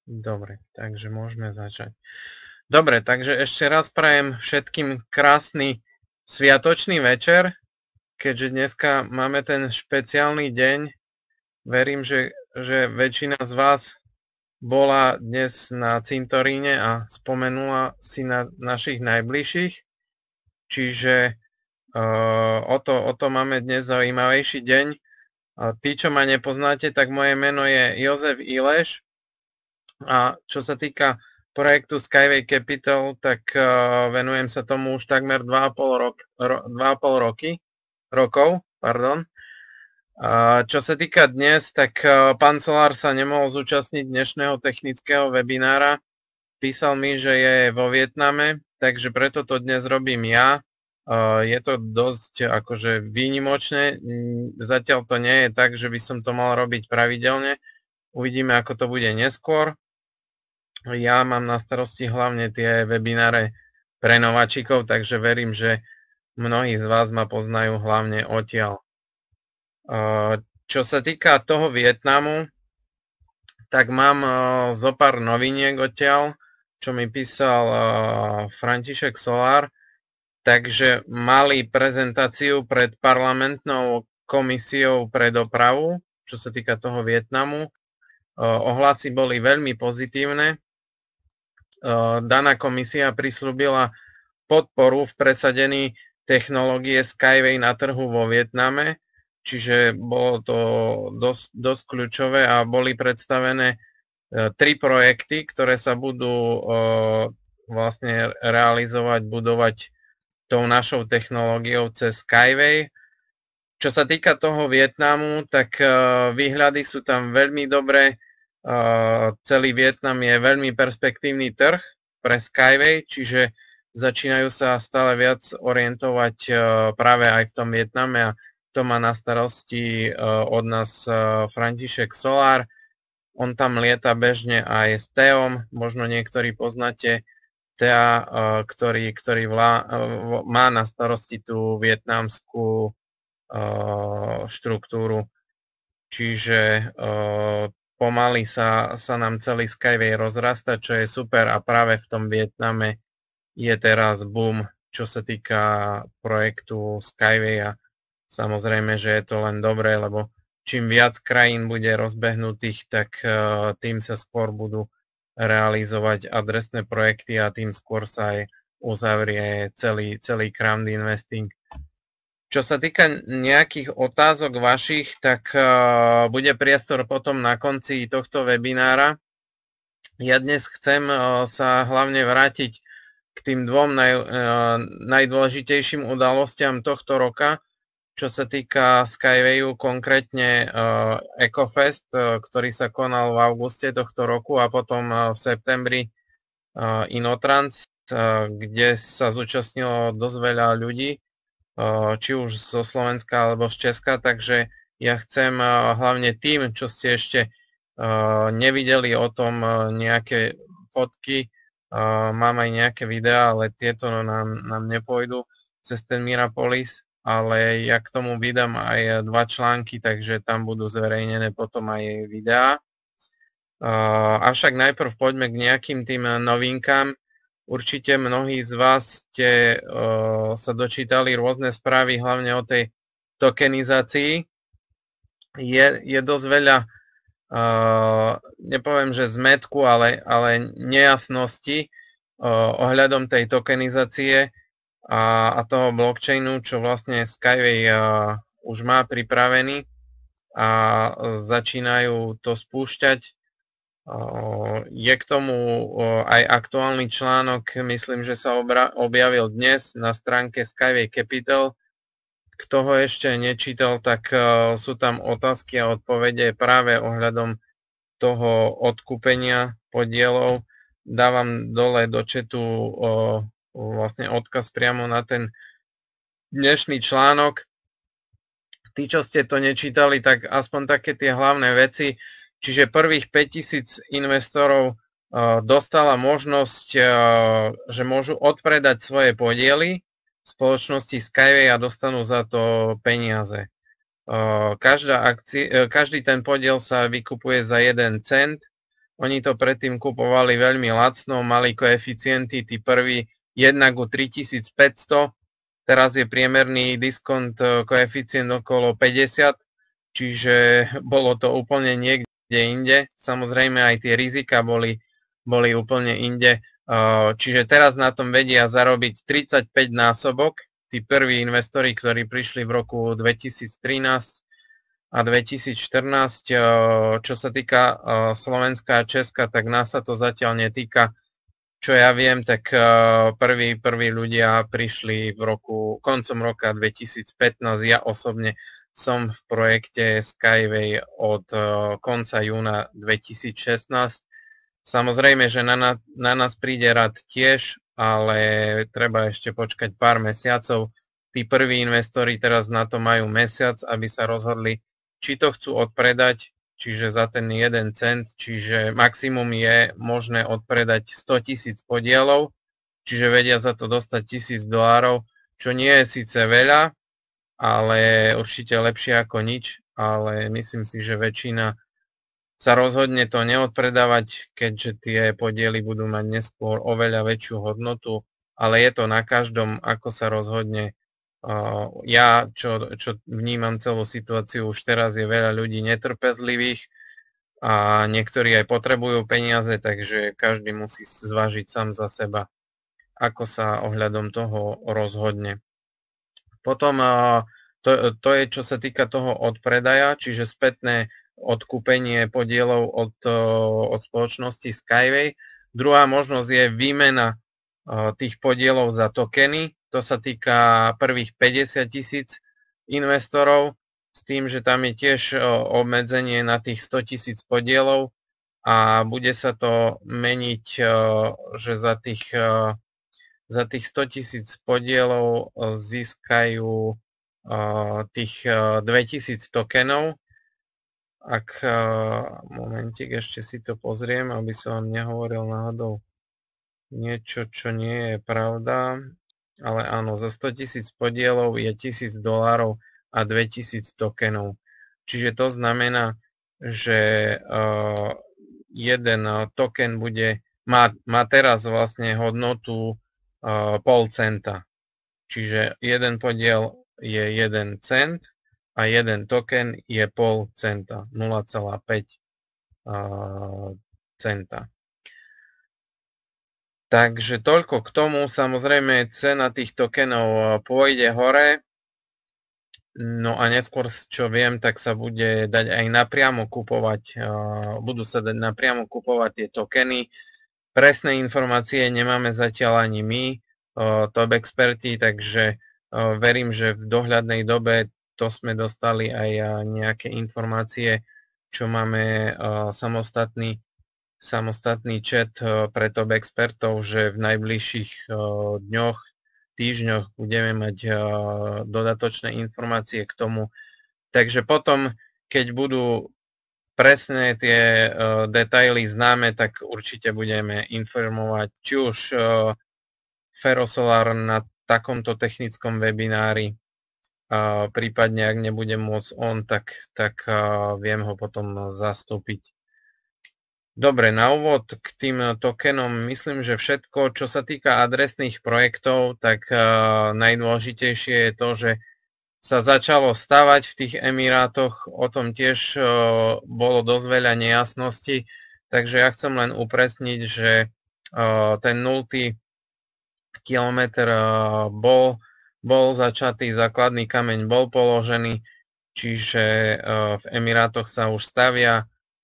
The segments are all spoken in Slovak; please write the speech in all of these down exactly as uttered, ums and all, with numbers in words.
Dobre, takže môžeme začať. Dobre, takže ešte raz prajem všetkým krásny sviatočný večer, keďže dneska máme ten špeciálny deň. Verím, že, že väčšina z vás bola dnes na cintoríne a spomenula si na našich najbližších. Čiže uh, o, to, o to máme dnes zaujímavejší deň. Uh, tí, čo ma nepoznáte, tak moje meno je Jozef Ileš. A čo sa týka projektu Skyway Capital, tak uh, venujem sa tomu už takmer dva a pol rok, ro, dva a pol roky, rokov. Pardon. Uh, čo sa týka dnes, tak uh, pán Solár sa nemohol zúčastniť dnešného technického webinára. Písal mi, že je vo Vietname, takže preto to dnes robím ja. Uh, je to dosť akože výnimočné. Zatiaľ to nie je tak, že by som to mal robiť pravidelne. Uvidíme, ako to bude neskôr. Ja mám na starosti hlavne tie webináre pre nováčikov, takže verím, že mnohí z vás ma poznajú hlavne odtiaľ. Čo sa týka toho Vietnamu, tak mám zo pár noviniek odtiaľ, čo mi písal František Solár. Takže mali prezentáciu pred parlamentnou komisiou pre dopravu, čo sa týka toho Vietnamu. Ohlasy boli veľmi pozitívne. Daná komisia prislúbila podporu v presadení technológie Skyway na trhu vo Vietname, čiže bolo to dosť, dosť kľúčové a boli predstavené tri projekty, ktoré sa budú vlastne realizovať, budovať tou našou technológiou cez Skyway. Čo sa týka toho Vietnamu, tak výhľady sú tam veľmi dobré. Uh, celý Vietnam je veľmi perspektívny trh pre Skyway, čiže začínajú sa stále viac orientovať uh, práve aj v tom Vietname a to má na starosti uh, od nás uh, František Solár. On tam lieta bežne aj s Teom, možno niektorí poznáte Tea, uh, ktorý, ktorý vlá, uh, má na starosti tú vietnamskú uh, štruktúru. Čiže uh, pomaly sa, sa nám celý Skyway rozrasta, čo je super a práve v tom Vietname je teraz boom, čo sa týka projektu Skyway a samozrejme, že je to len dobré, lebo čím viac krajín bude rozbehnutých, tak uh, tým sa skôr budú realizovať adresné projekty a tým skôr sa aj uzavrie celý, celý crowd investing. Čo sa týka nejakých otázok vašich, tak uh, bude priestor potom na konci tohto webinára. Ja dnes chcem uh, sa hlavne vrátiť k tým dvom naj, uh, najdôležitejším udalostiam tohto roka, čo sa týka Skywayu, konkrétne uh, EcoFest, uh, ktorý sa konal v auguste tohto roku a potom uh, v septembri uh, Inotrans, uh, kde sa zúčastnilo dosť veľa ľudí, či už zo Slovenska alebo z Česka, takže ja chcem hlavne tým, čo ste ešte nevideli o tom nejaké fotky, mám aj nejaké videá, ale tieto nám, nám nepôjdu cez ten Mirapolis, ale ja k tomu vydám aj dva články, takže tam budú zverejnené potom aj videá. Avšak najprv poďme k nejakým tým novinkám. Určite mnohí z vás ste uh, sa dočítali rôzne správy, hlavne o tej tokenizácii. Je, je dosť veľa, uh, nepoviem, že zmätku, ale, ale nejasnosti uh, ohľadom tej tokenizácie a, a toho blockchainu, čo vlastne Skyway uh, už má pripravený a začínajú to spúšťať. Je k tomu aj aktuálny článok, myslím, že sa objavil dnes na stránke Skyway Capital. Kto ho ešte nečítal, tak sú tam otázky a odpovede práve ohľadom toho odkúpenia podielov. Dávam dole do chatu vlastne odkaz priamo na ten dnešný článok. Tí, čo ste to nečítali, tak aspoň také tie hlavné veci. Čiže prvých päťtisíc investorov uh, dostala možnosť, uh, že môžu odpredať svoje podiely spoločnosti Skyway a dostanú za to peniaze. Uh, každá akci- uh, každý ten podiel sa vykupuje za jeden cent Oni to predtým kupovali veľmi lacno, mali koeficienty, tí prví jedna ku tritisícpäťsto, teraz je priemerný diskont koeficient okolo päťdesiat, čiže bolo to úplne niekde inde. Samozrejme aj tie rizika boli, boli úplne inde, čiže teraz na tom vedia zarobiť tridsaťpäť násobok. Tí prví investori, ktorí prišli v roku dvetisíctrinásť a dvetisícštrnásť, čo sa týka Slovenska a Česka, tak nás sa to zatiaľ netýka. Čo ja viem, tak prví, prví ľudia prišli v roku, koncom roka dvetisícpätnásť. Ja osobne som v projekte Skyway od konca júna dvetisícšestnásť. Samozrejme, že na, na nás príde rad tiež, ale treba ešte počkať pár mesiacov. Tí prví investori teraz na to majú mesiac, aby sa rozhodli, či to chcú odpredať, čiže za ten jeden cent, čiže maximum je možné odpredať sto tisíc podielov, čiže vedia za to dostať tisíc dolárov, čo nie je síce veľa, ale určite lepšie ako nič, ale myslím si, že väčšina sa rozhodne to neodpredávať, keďže tie podiely budú mať neskôr oveľa väčšiu hodnotu, ale je to na každom, ako sa rozhodne. Ja, čo, čo vnímam celú situáciu, už teraz je veľa ľudí netrpezlivých a niektorí aj potrebujú peniaze, takže každý musí zvážiť sám za seba, ako sa ohľadom toho rozhodne. Potom to, to je, čo sa týka toho odpredaja, čiže spätné odkúpenie podielov od, od spoločnosti Skyway. Druhá možnosť je výmena tých podielov za tokeny. To sa týka prvých päťdesiat tisíc investorov, s tým, že tam je tiež obmedzenie na tých sto tisíc podielov a bude sa to meniť, že za tých, za tých sto tisíc podielov získajú tých dvetisíc tokenov. Ak, momentík, ešte si to pozriem, aby som vám nehovoril náhodou niečo, čo nie je pravda, ale áno, za sto tisíc podielov je tisíc dolárov a dvetisíc tokenov. Čiže to znamená, že uh, jeden token bude, má, má teraz vlastne hodnotu uh, pol centa. Čiže jeden podiel je jeden cent a jeden token je pol centa, nula celá päť uh, centa. Takže toľko k tomu. Samozrejme, cena tých tokenov pôjde hore. No a neskôr, čo viem, tak sa bude dať aj napriamo kupovať, budú sa dať napriamo kupovať tie tokeny. Presné informácie nemáme zatiaľ ani my, top experti, takže verím, že v dohľadnej dobe to sme dostali aj nejaké informácie, čo máme samostatný samostatný chat pre top expertov, že v najbližších dňoch, týždňoch budeme mať dodatočné informácie k tomu. Takže potom, keď budú presné tie detaily známe, tak určite budeme informovať či už Ferrosolar na takomto technickom webinári, prípadne ak nebudem môcť on, tak, tak viem ho potom zastúpiť. Dobre, na úvod k tým tokenom myslím, že všetko, čo sa týka adresných projektov, tak uh, najdôležitejšie je to, že sa začalo stavať v tých Emirátoch, o tom tiež uh, bolo dosť veľa nejasností, takže ja chcem len upresniť, že uh, ten nultý kilometr uh, bol, bol začatý, základný kameň bol položený, čiže uh, v Emirátoch sa už stavia.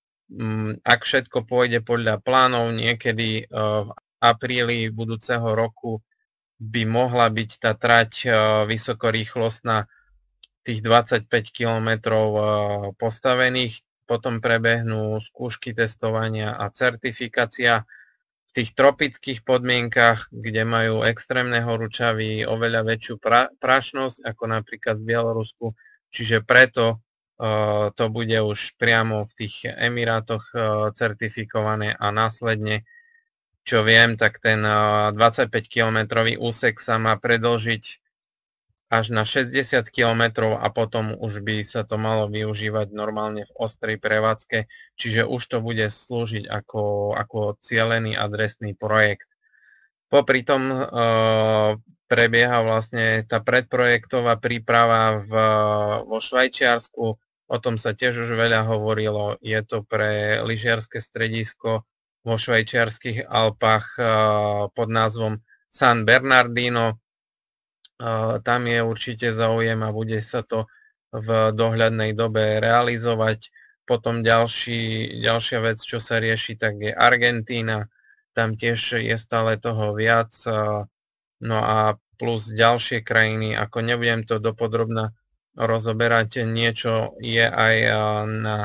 Ak všetko pôjde podľa plánov, niekedy v apríli budúceho roku by mohla byť tá trať vysokorýchlostná tých dvadsaťpäť kilometrov postavených, potom prebehnú skúšky testovania a certifikácia v tých tropických podmienkach, kde majú extrémne horúčavy, oveľa väčšiu pra- prašnosť ako napríklad v Bielorusku, čiže preto Uh, to bude už priamo v tých Emirátoch uh, certifikované a následne, čo viem, tak ten uh, dvadsaťpäť kilometrový úsek sa má predĺžiť až na šesťdesiat kilometrov a potom už by sa to malo využívať normálne v ostrej prevádzke, čiže už to bude slúžiť ako, ako cielený adresný projekt. Popri tom e, prebieha vlastne tá predprojektová príprava v, vo Švajčiarsku, o tom sa tiež už veľa hovorilo, je to pre lyžiarske stredisko vo švajčiarskych Alpách e, pod názvom San Bernardino. Tam je určite záujem a bude sa to v dohľadnej dobe realizovať. Potom ďalší, ďalšia vec, čo sa rieši, tak je Argentína. Tam tiež je stále toho viac. No a plus ďalšie krajiny, ako nebudem to dopodrobna rozoberať, niečo je aj na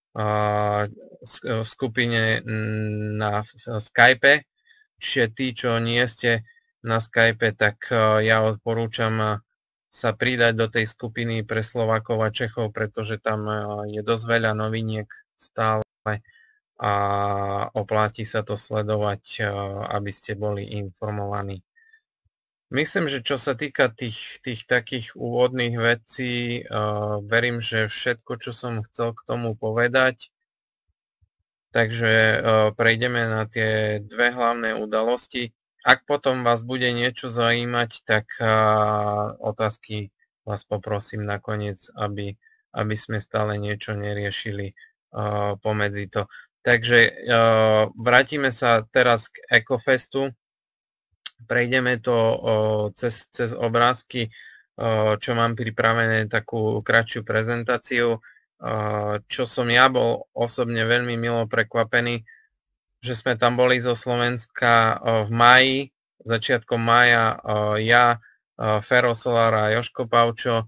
v skupine na Skype. Čiže tí, čo nie ste na Skype, tak ja odporúčam sa pridať do tej skupiny pre Slovákov a Čechov, pretože tam je dosť veľa noviniek stále a oplatí sa to sledovať, aby ste boli informovaní. Myslím, že čo sa týka tých, tých takých úvodných vecí, verím, že všetko, čo som chcel k tomu povedať. Takže prejdeme na tie dve hlavné udalosti. Ak potom vás bude niečo zaujímať, tak uh, otázky vás poprosím nakoniec, aby, aby sme stále niečo neriešili uh, pomedzi to. Takže uh, vrátime sa teraz k Ecofestu. Prejdeme to uh, cez, cez obrázky, uh, čo mám pripravené, takú kratšiu prezentáciu. Uh, čo som ja bol osobne veľmi milo prekvapený, že sme tam boli zo Slovenska v máji, začiatkom mája, ja, Fero Solar a Jožko Pavčo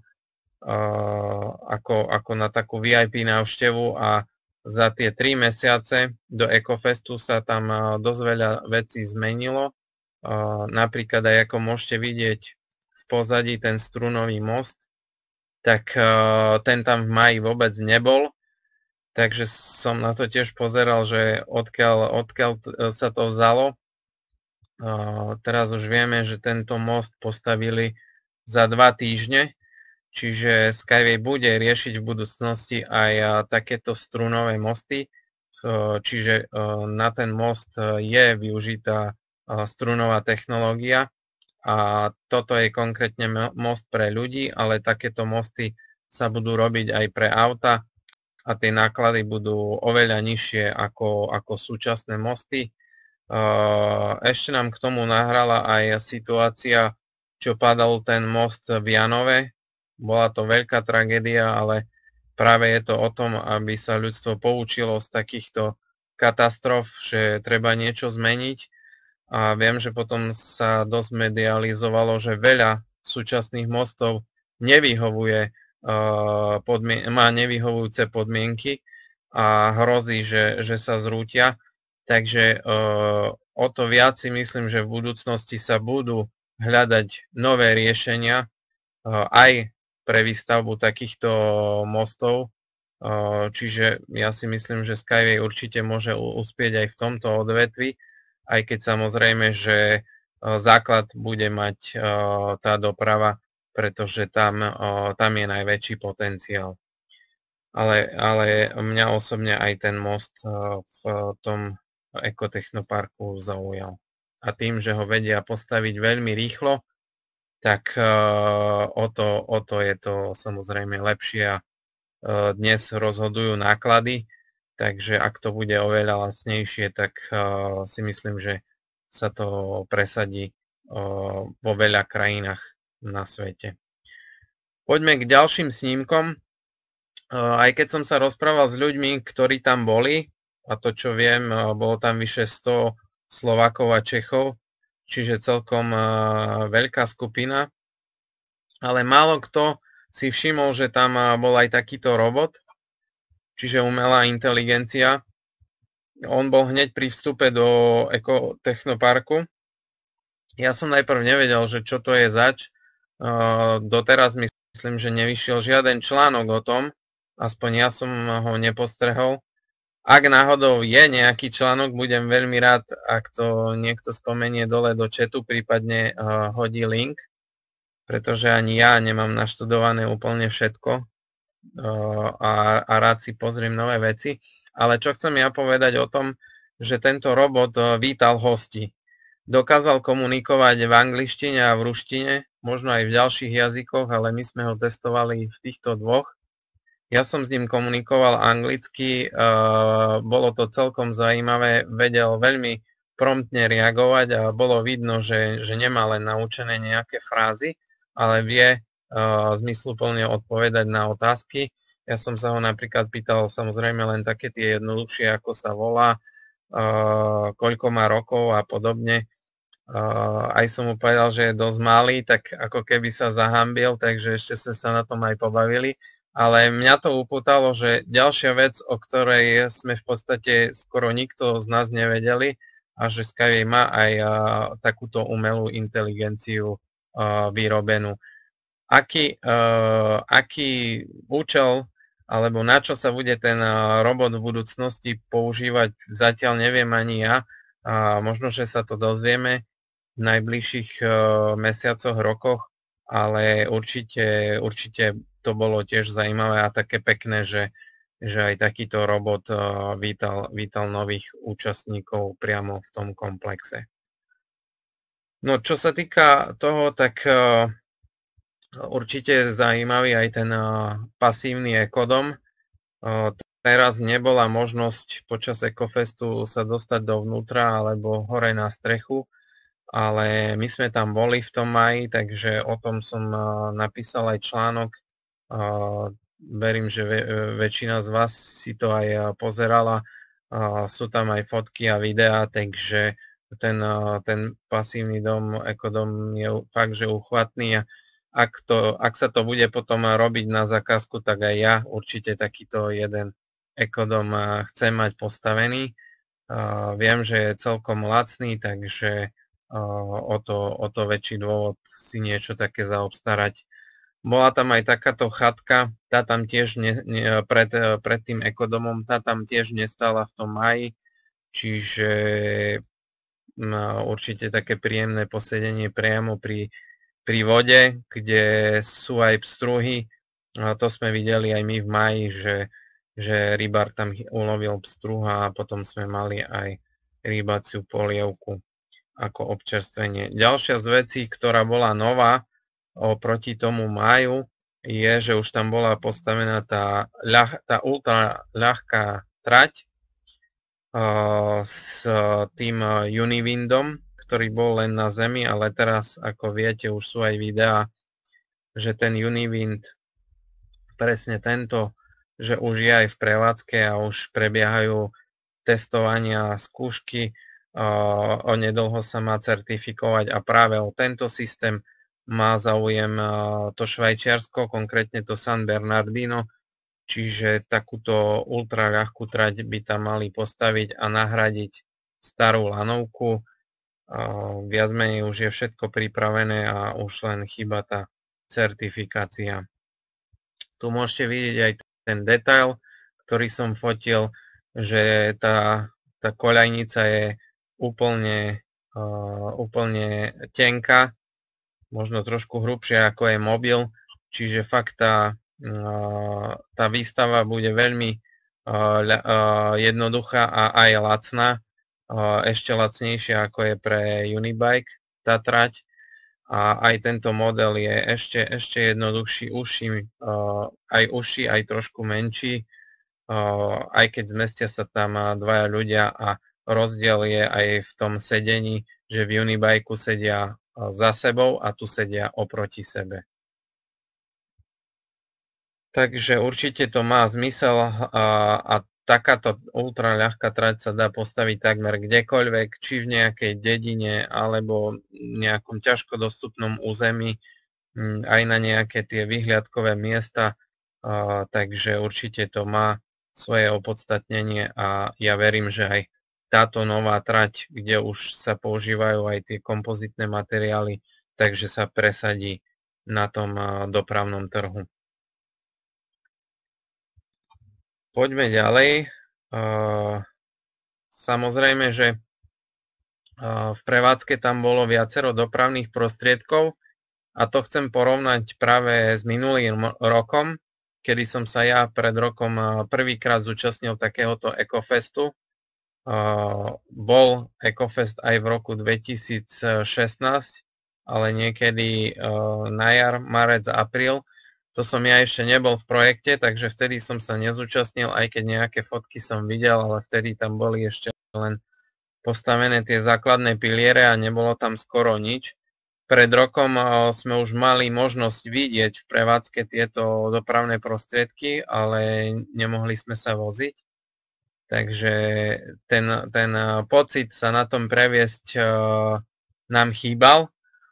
ako, ako na takú vé í pé návštevu a za tie tri mesiace do Ecofestu sa tam dosť veľa vecí zmenilo. Napríklad aj ako môžete vidieť v pozadí ten strunový most, tak ten tam v máji vôbec nebol. Takže som na to tiež pozeral, že odkiaľ, odkiaľ sa to vzalo. Teraz už vieme, že tento most postavili za dva týždne, čiže Skyway bude riešiť v budúcnosti aj takéto strunové mosty, čiže na ten most je využitá strunová technológia a toto je konkrétne most pre ľudí, ale takéto mosty sa budú robiť aj pre auta a tie náklady budú oveľa nižšie ako, ako súčasné mosty. Ešte nám k tomu nahrala aj situácia, čo padal ten most v Janove. Bola to veľká tragédia, ale práve je to o tom, aby sa ľudstvo poučilo z takýchto katastrof, že treba niečo zmeniť. A viem, že potom sa dosť medializovalo, že veľa súčasných mostov nevyhovuje Podmien- má nevyhovujúce podmienky a hrozí, že, že sa zrútia. Takže uh, o to viac si myslím, že v budúcnosti sa budú hľadať nové riešenia uh, aj pre výstavbu takýchto mostov. Uh, čiže ja si myslím, že Skyway určite môže uspieť aj v tomto odvetvi, aj keď samozrejme, že uh, základ bude mať uh, tá doprava, pretože tam, tam je najväčší potenciál. Ale, ale mňa osobne aj ten most v tom ekotechnoparku zaujal. A tým, že ho vedia postaviť veľmi rýchlo, tak o to, o to je to samozrejme lepšie a dnes rozhodujú náklady, takže ak to bude oveľa lacnejšie, tak si myslím, že sa to presadí vo veľa krajinách na svete. Poďme k ďalším snímkom. Aj keď som sa rozprával s ľuďmi, ktorí tam boli, a to čo viem, bolo tam vyše sto Slovákov a Čechov, čiže celkom veľká skupina, ale málo kto si všimol, že tam bol aj takýto robot, čiže umelá inteligencia. On bol hneď pri vstupe do ekotechnoparku. Ja som najprv nevedel, že čo to je zač. Doteraz myslím, že nevyšiel žiaden článok o tom, aspoň ja som ho nepostrehol. Ak náhodou je nejaký článok, budem veľmi rád, ak to niekto spomenie dole do chatu, prípadne hodí link. pretože ani ja nemám naštudované úplne všetko a, a rád si pozriem nové veci. Ale čo chcem ja povedať o tom, že tento robot vítal hostí. Dokázal komunikovať v angličtine a v ruštine, možno aj v ďalších jazykoch, ale my sme ho testovali v týchto dvoch. Ja som s ním komunikoval anglicky, bolo to celkom zaujímavé, vedel veľmi promptne reagovať a bolo vidno, že, že nemá len naučené nejaké frázy, ale vie uh, zmysluplne odpovedať na otázky. Ja som sa ho napríklad pýtal samozrejme len také tie jednoduchšie, ako sa volá, uh, koľko má rokov a podobne. Uh, aj som mu povedal, že je dosť malý, tak ako keby sa zahambil, takže ešte sme sa na tom aj pobavili. Ale mňa to upútalo, že ďalšia vec, o ktorej sme v podstate skoro nikto z nás nevedeli, a že Skyway má aj uh, takúto umelú inteligenciu vyrobenú. Aký, uh, aký účel alebo na čo sa bude ten uh, robot v budúcnosti používať, zatiaľ neviem ani ja. A možno, že sa to dozvieme v najbližších uh, mesiacoch, rokoch, ale určite, určite to bolo tiež zaujímavé a také pekné, že, že aj takýto robot uh, vítal, vítal nových účastníkov priamo v tom komplexe. No, čo sa týka toho, tak uh, určite zaujímavý aj ten uh, pasívny ekodom. Uh, teraz nebola možnosť počas Ekofestu sa dostať dovnútra alebo hore na strechu, ale my sme tam boli v tom máji, takže o tom som uh, napísal aj článok. Uh, verím, že ve, väčšina z vás si to aj uh, pozerala. Uh, sú tam aj fotky a videá, takže ten, ten pasívny dom, ekodom je fakt, že uchvatný a ak, to, ak sa to bude potom robiť na zákazku, tak aj ja určite takýto jeden ekodom chcem mať postavený. Uh, viem, že je celkom lacný, takže uh, o, to, o to väčší dôvod si niečo také zaobstarať. Bola tam aj takáto chatka, tá tam tiež ne, ne, pred, pred tým ekodomom, tá tam tiež nestála v tom máji, čiže určite také príjemné posedenie priamo pri, pri vode, kde sú aj pstruhy. A to sme videli aj my v máji, že, že rybár tam ulovil pstruha a potom sme mali aj rybaciu polievku ako občerstvenie. Ďalšia z vecí, ktorá bola nová oproti tomu máju, je, že už tam bola postavená tá, ľah, tá ultra ľahká trať, s tým Univindom, ktorý bol len na zemi, ale teraz, ako viete, už sú aj videá, že ten Univind, presne tento, že už je aj v prevádzke a už prebiehajú testovania, skúšky, onedlho sa má certifikovať a práve o tento systém má záujem to Švajčiarsko, konkrétne to San Bernardino. Čiže takúto ultra ľahkú trať by tam mali postaviť a nahradiť starú lanovku. Viac menej už je všetko pripravené a už len chýba tá certifikácia. Tu môžete vidieť aj ten detail, ktorý som fotil, že tá, tá koľajnica je úplne, uh, úplne tenká, možno trošku hrubšia ako je mobil, čiže fakt tá tá výstava bude veľmi jednoduchá a aj lacná, ešte lacnejšia ako je pre Unibike tá trať a aj tento model je ešte, ešte jednoduchší, uši, aj uši, aj trošku menší, aj keď zmestia sa tam dvaja ľudia a rozdiel je aj v tom sedení, že v Unibike sedia za sebou a tu sedia oproti sebe. Takže určite to má zmysel a, a takáto ultra ľahká trať sa dá postaviť takmer kdekoľvek, či v nejakej dedine alebo nejakom ťažko dostupnom území, aj na nejaké tie vyhliadkové miesta, a, takže určite to má svoje opodstatnenie a ja verím, že aj táto nová trať, kde už sa používajú aj tie kompozitné materiály, takže sa presadí na tom dopravnom trhu. Poďme ďalej. Samozrejme, že v prevádzke tam bolo viacero dopravných prostriedkov. a to chcem porovnať práve s minulým rokom, kedy som sa ja pred rokom prvýkrát zúčastnil takéhoto Ecofestu. Bol Ecofest aj v roku dvetisícšestnásť, ale niekedy na jar, marec, apríl. To som ja ešte nebol v projekte, takže vtedy som sa nezúčastnil, aj keď nejaké fotky som videl, ale vtedy tam boli ešte len postavené tie základné piliere a nebolo tam skoro nič. Pred rokom sme už mali možnosť vidieť v prevádzke tieto dopravné prostriedky, ale nemohli sme sa voziť. Takže ten, ten pocit sa na tom previesť nám chýbal.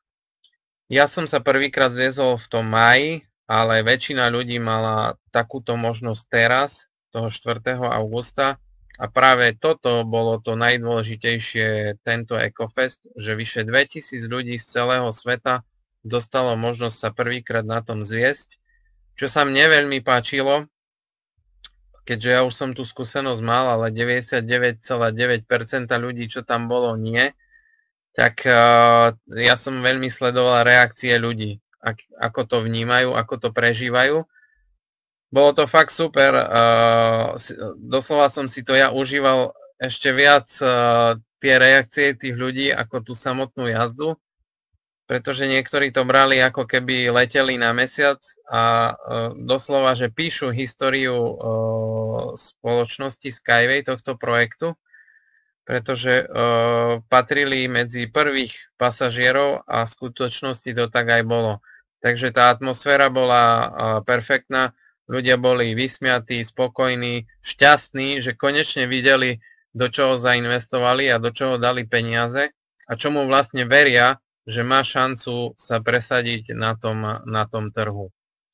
Ja som sa prvýkrát zviezol v tom máji, ale väčšina ľudí mala takúto možnosť teraz, toho štvrtého augusta. A práve toto bolo to najdôležitejšie tento Ecofest, že vyše dvetisíc ľudí z celého sveta dostalo možnosť sa prvýkrát na tom zviesť, čo sa mne veľmi páčilo, keďže ja už som tú skúsenosť mal, ale deväťdesiatdeväť celá deväť percent ľudí, čo tam bolo, nie, tak uh, ja som veľmi sledoval reakcie ľudí, ak, ako to vnímajú, ako to prežívajú. Bolo to fakt super, uh, doslova som si to ja užíval ešte viac uh, tie reakcie tých ľudí ako tú samotnú jazdu, pretože niektorí to brali ako keby leteli na mesiac a uh, doslova, že píšu históriu uh, spoločnosti Skyway, tohto projektu, pretože uh, patrili medzi prvých pasažierov a v skutočnosti to tak aj bolo. Takže tá atmosféra bola uh, perfektná. Ľudia boli vysmiatí, spokojní, šťastní, že konečne videli, do čoho zainvestovali a do čoho dali peniaze a čomu vlastne veria, že má šancu sa presadiť na tom, na tom trhu.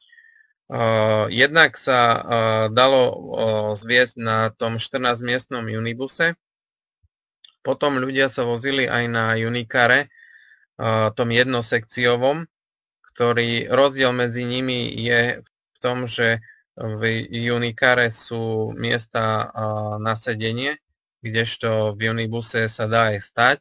Uh, jednak sa uh, dalo uh, zviesť na tom štrnásťmiestnom Unibuse, potom ľudia sa vozili aj na Unicare, uh, tom jednosekciovom, ktorý rozdiel medzi nimi je v tom, že v Unicare sú miesta na sedenie, kdežto v Unibuse sa dá aj stať.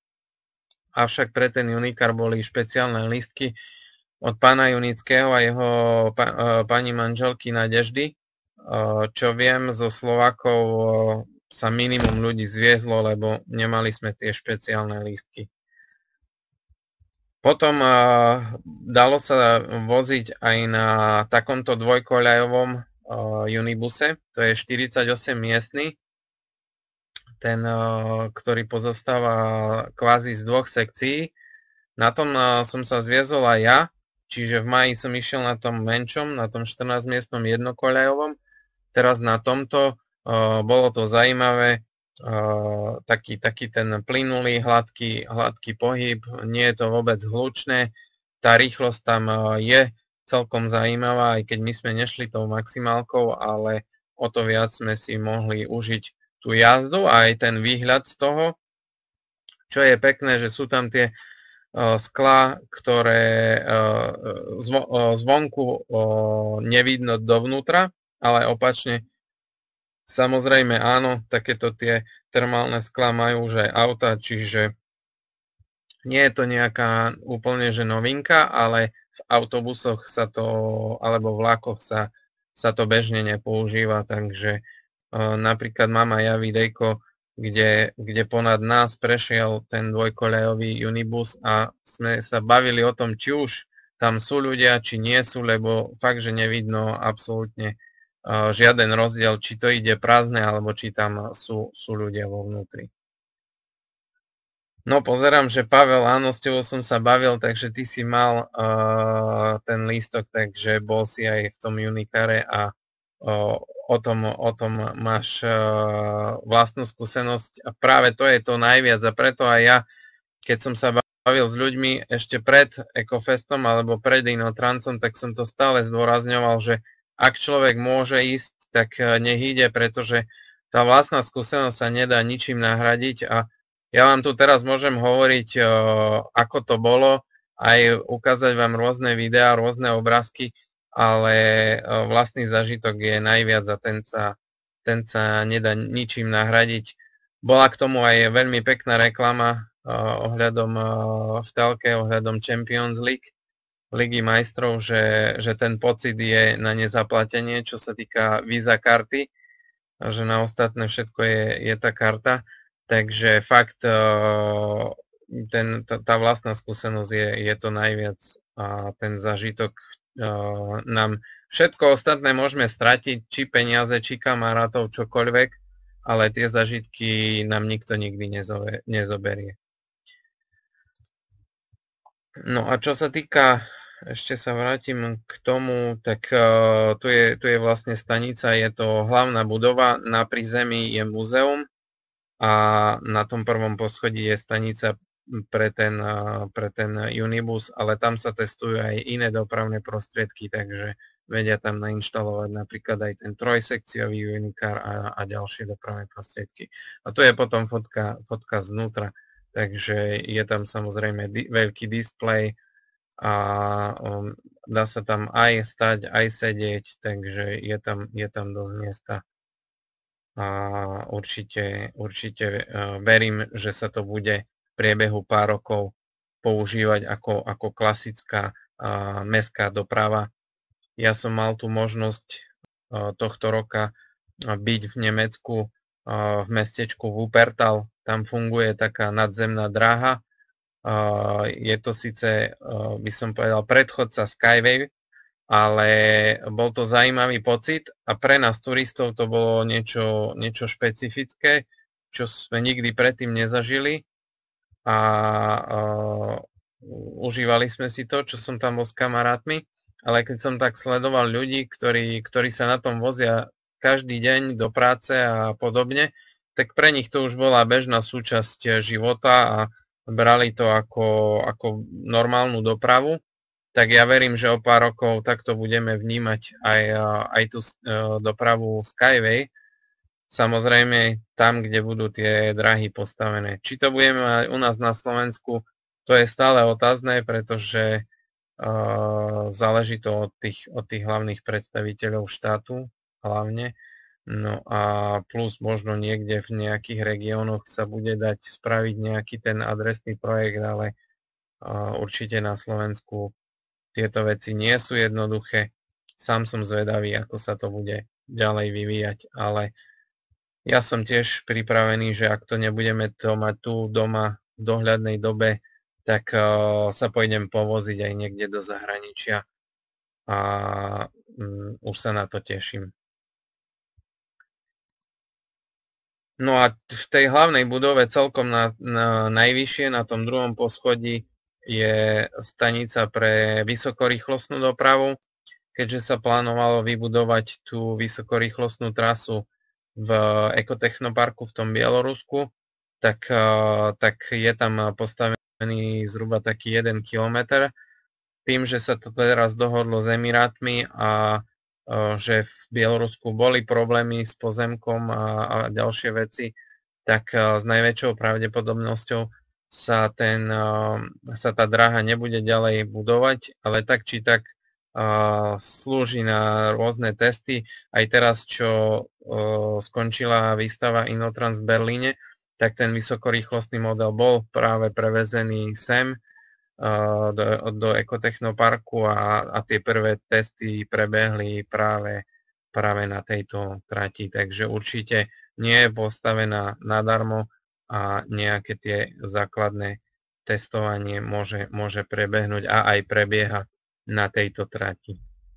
Avšak pre ten Unicar boli špeciálne lístky od pána Junického a jeho pani manželky Nadeždy. Čo viem, zo Slovákov sa minimum ľudí zviezlo, lebo nemali sme tie špeciálne lístky. Potom uh, dalo sa voziť aj na takomto dvojkoľajovom uh, Unibuse, to je štyridsaťosem miestny, ten, uh, ktorý pozostáva kvázi z dvoch sekcií. Na tom uh, som sa zviezol aj ja, čiže v máji som išiel na tom menšom, na tom štrnásťmiestnom jednokoľajovom. Teraz na tomto uh, bolo to zaujímavé. Uh, taký, taký ten plynulý, hladký, hladký pohyb, nie je to vôbec hlučné, tá rýchlosť tam uh, je celkom zaujímavá, aj keď my sme nešli tou maximálkou, ale o to viac sme si mohli užiť tú jazdu a aj ten výhľad z toho, čo je pekné, že sú tam tie uh, sklá, ktoré uh, zvo, uh, zvonku uh, nevidno dovnútra, ale opačne. Samozrejme áno, takéto tie termálne sklá majú už aj auta, čiže nie je to nejaká úplne že novinka, ale v autobusoch sa to, alebo v vlakoch sa, sa to bežne nepoužíva, takže uh, napríklad mám aj ja videjko, kde, kde ponad nás prešiel ten dvojkoľajový Unibus a sme sa bavili o tom, či už tam sú ľudia, či nie sú, lebo fakt, že nevidno absolútne žiaden rozdiel, či to ide prázdne, alebo či tam sú, sú ľudia vo vnútri. No pozerám, že Pavel, áno, s tebou som sa bavil, takže ty si mal uh, ten lístok, takže bol si aj v tom Unicare a uh, o, tom, o tom máš uh, vlastnú skúsenosť a práve to je to najviac a preto aj ja, keď som sa bavil s ľuďmi ešte pred Ecofestom alebo pred Inotrancom, tak som to stále zdôrazňoval, že ak človek môže ísť, tak nech ide, pretože tá vlastná skúsenosť sa nedá ničím nahradiť a ja vám tu teraz môžem hovoriť, ako to bolo, aj ukázať vám rôzne videá, rôzne obrázky, ale vlastný zážitok je najviac a ten sa, ten sa nedá ničím nahradiť. Bola k tomu aj veľmi pekná reklama ohľadom v telke, ohľadom Champions League, Ligy majstrov, že, že ten pocit je na nezaplatenie, čo sa týka Visa karty, že na ostatné všetko je, je tá karta. Takže fakt ten, tá, tá vlastná skúsenosť je, je to najviac a ten zážitok nám všetko ostatné môžeme stratiť, či peniaze, či kamarátov, čokoľvek, ale tie zážitky nám nikto nikdy nezoberie. No a čo sa týka, ešte sa vrátim k tomu, tak uh, tu, je, tu je vlastne stanica, je to hlavná budova, na prízemí je múzeum a na tom prvom poschodí je stanica pre ten, uh, pre ten Unibus, ale tam sa testujú aj iné dopravné prostriedky, takže vedia tam nainštalovať napríklad aj ten trojsekciový Unicar a, a ďalšie dopravné prostriedky. A tu je potom fotka, fotka znútra. Takže je tam samozrejme di- veľký displej a um, dá sa tam aj stať, aj sedieť, takže je tam, je tam dosť miesta. A určite, určite uh, verím, že sa to bude v priebehu pár rokov používať ako, ako klasická uh, mestská doprava. Ja som mal tú možnosť uh, tohto roka uh, byť v Nemecku, uh, v mestečku Wuppertal. Tam funguje taká nadzemná dráha. Je to síce, by som povedal, predchodca Skyway, ale bol to zaujímavý pocit a pre nás turistov to bolo niečo, niečo špecifické, čo sme nikdy predtým nezažili a uh, užívali sme si to, čo som tam bol s kamarátmi, ale keď som tak sledoval ľudí, ktorí, ktorí sa na tom vozia každý deň do práce a podobne, tak pre nich to už bola bežná súčasť života a brali to ako, ako normálnu dopravu. Tak ja verím, že o pár rokov takto budeme vnímať aj, aj tú dopravu Skyway. Samozrejme tam, kde budú tie dráhy postavené. Či to budeme aj u nás na Slovensku, to je stále otázne, pretože uh, záleží to od tých, od tých hlavných predstaviteľov štátu hlavne. No a plus možno niekde v nejakých regiónoch sa bude dať spraviť nejaký ten adresný projekt, ale uh, určite na Slovensku tieto veci nie sú jednoduché. Sám som zvedavý, ako sa to bude ďalej vyvíjať, ale ja som tiež pripravený, že ak to nebudeme to mať tu doma v dohľadnej dobe, tak uh, sa pôjdem povoziť aj niekde do zahraničia a um, už sa na to teším. No a v tej hlavnej budove celkom na, na najvyššie, na tom druhom poschodí, je stanica pre vysokorýchlostnú dopravu. Keďže sa plánovalo vybudovať tú vysokorýchlostnú trasu v ekotechnoparku v tom Bielorusku, tak, tak je tam postavený zhruba taký jeden kilometr. Tým, že sa to teraz dohodlo s Emirátmi a že v Bielorusku boli problémy s pozemkom a, a ďalšie veci, tak s najväčšou pravdepodobnosťou sa, ten, sa tá dráha nebude ďalej budovať, ale tak či tak uh, slúži na rôzne testy. Aj teraz, čo uh, skončila výstava Innotrans v Berlíne, tak ten vysokorýchlostný model bol práve prevezený sem Do, do ekotechnoparku a, a tie prvé testy prebehli práve, práve na tejto trati. Takže určite nie je postavená nadarmo a nejaké tie základné testovanie môže, môže prebehnúť a aj prebieha na tejto trati.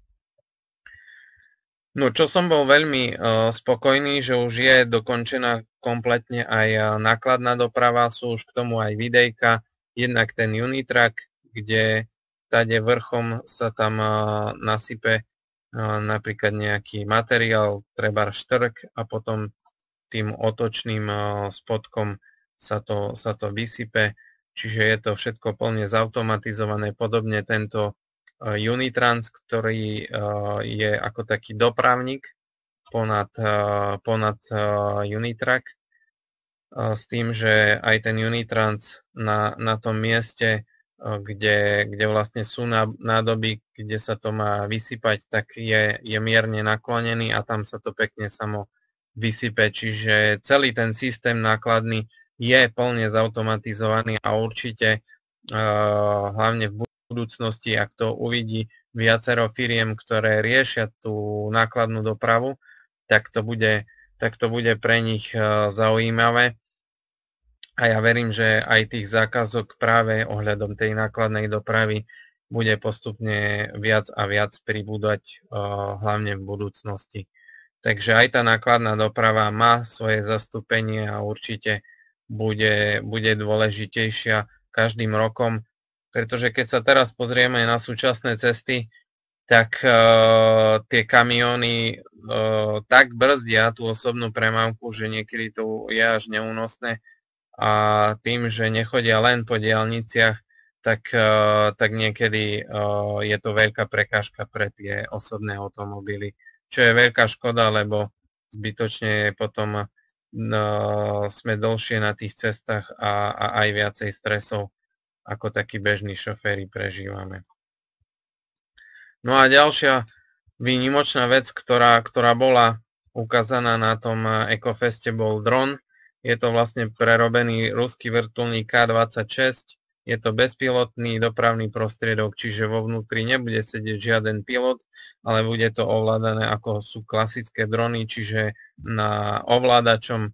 No, čo som bol veľmi uh, spokojný, že už je dokončená kompletne aj nákladná doprava, sú už k tomu aj videjka. Jednak ten Unitrack, kde tade vrchom sa tam uh, nasype uh, napríklad nejaký materiál, treba štrk a potom tým otočným uh, spodkom sa to, sa to vysype. Čiže je to všetko plne zautomatizované. Podobne tento uh, Unitrans, ktorý uh, je ako taký dopravník ponad, uh, ponad uh, Unitrack. S tým, že aj ten Unitrans na, na tom mieste, kde, kde vlastne sú nádoby, kde sa to má vysypať, tak je, je mierne naklonený a tam sa to pekne samo vysype. Čiže celý ten systém nákladný je plne zautomatizovaný a určite hlavne v budúcnosti, ak to uvidí viacero firiem, ktoré riešia tú nákladnú dopravu, tak to bude, tak to bude pre nich zaujímavé. A ja verím, že aj tých zákazok práve ohľadom tej nákladnej dopravy bude postupne viac a viac pribúdať, hlavne v budúcnosti. Takže aj tá nákladná doprava má svoje zastúpenie a určite bude, bude dôležitejšia každým rokom, pretože keď sa teraz pozrieme na súčasné cesty, tak uh, tie kamióny uh, tak brzdia tú osobnú premávku, že niekedy to je až neúnosné. A tým, že nechodia len po diaľniciach, tak, tak niekedy je to veľká prekážka pre tie osobné automobily, čo je veľká škoda, lebo zbytočne potom sme dlhšie na tých cestách a, a aj viacej stresov, ako takí bežní šoféri prežívame. No a ďalšia výnimočná vec, ktorá, ktorá bola ukázaná na tom Ekofeste, bol dron. Je to vlastne prerobený ruský vrtuľník ká dvadsaťšesť. Je to bezpilotný dopravný prostriedok, čiže vo vnútri nebude sedieť žiaden pilot, ale bude to ovládané ako sú klasické drony, čiže na ovládačom.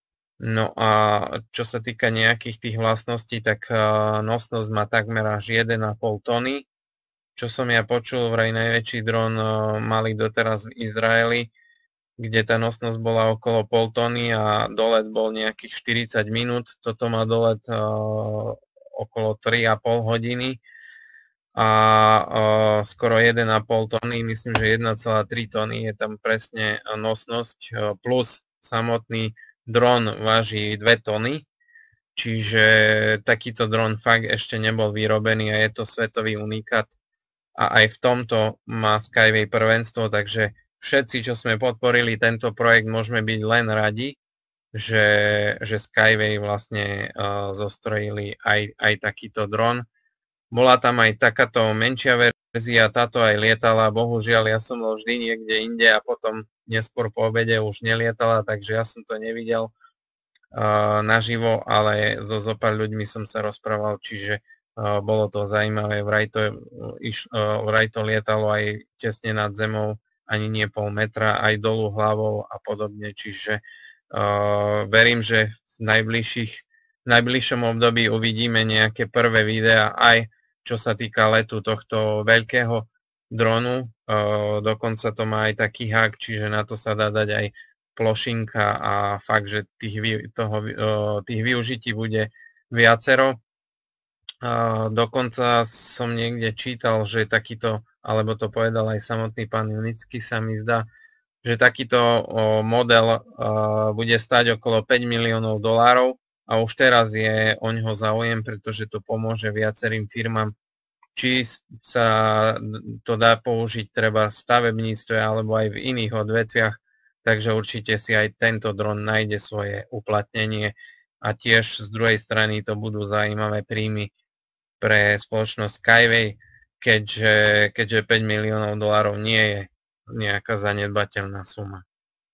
No a čo sa týka nejakých tých vlastností, tak nosnosť má takmer až jeden a pol tony. Čo som ja počul, vraj najväčší dron mali doteraz v Izraeli, kde tá nosnosť bola okolo pol tony a dolet bol nejakých štyridsať minút. Toto má dolet uh, okolo tri a pol hodiny a uh, skoro jeden a pol tony, myslím, že jeden celá tri tony je tam presne nosnosť, uh, plus samotný dron váži dve tony, čiže takýto dron fakt ešte nebol vyrobený a je to svetový unikát. A aj v tomto má Skyway prvenstvo, takže všetci, čo sme podporili tento projekt, môžeme byť len radi, že, že Skyway vlastne uh, zostrojili aj, aj takýto dron. Bola tam aj takáto menšia verzia, táto aj lietala, bohužiaľ ja som bol vždy niekde inde a potom neskôr po obede už nelietala, takže ja som to nevidel uh, naživo, ale so zopár ľuďmi som sa rozprával, čiže uh, bolo to zaujímavé, vraj to, iš, uh, vraj to lietalo aj tesne nad zemou, ani nie pol metra, aj dolu hlavou a podobne. Čiže uh, verím, že v najbližších, v najbližšom období uvidíme nejaké prvé videá, aj čo sa týka letu tohto veľkého dronu. Uh, dokonca to má aj taký hák, čiže na to sa dá dať aj plošinka a fakt, že tých, toho, uh, tých využití bude viacero. Uh, dokonca som niekde čítal, že takýto, alebo to povedal aj samotný pán Junický, sa mi zdá, že takýto uh, model uh, bude stáť okolo päť miliónov dolárov a už teraz je o ňoho záujem, pretože to pomôže viacerým firmám, či sa to dá použiť treba v stavebníctve alebo aj v iných odvetviach, takže určite si aj tento dron nájde svoje uplatnenie a tiež z druhej strany to budú zaujímavé príjmy pre spoločnosť Skyway, keďže, keďže päť miliónov dolárov nie je nejaká zanedbateľná suma.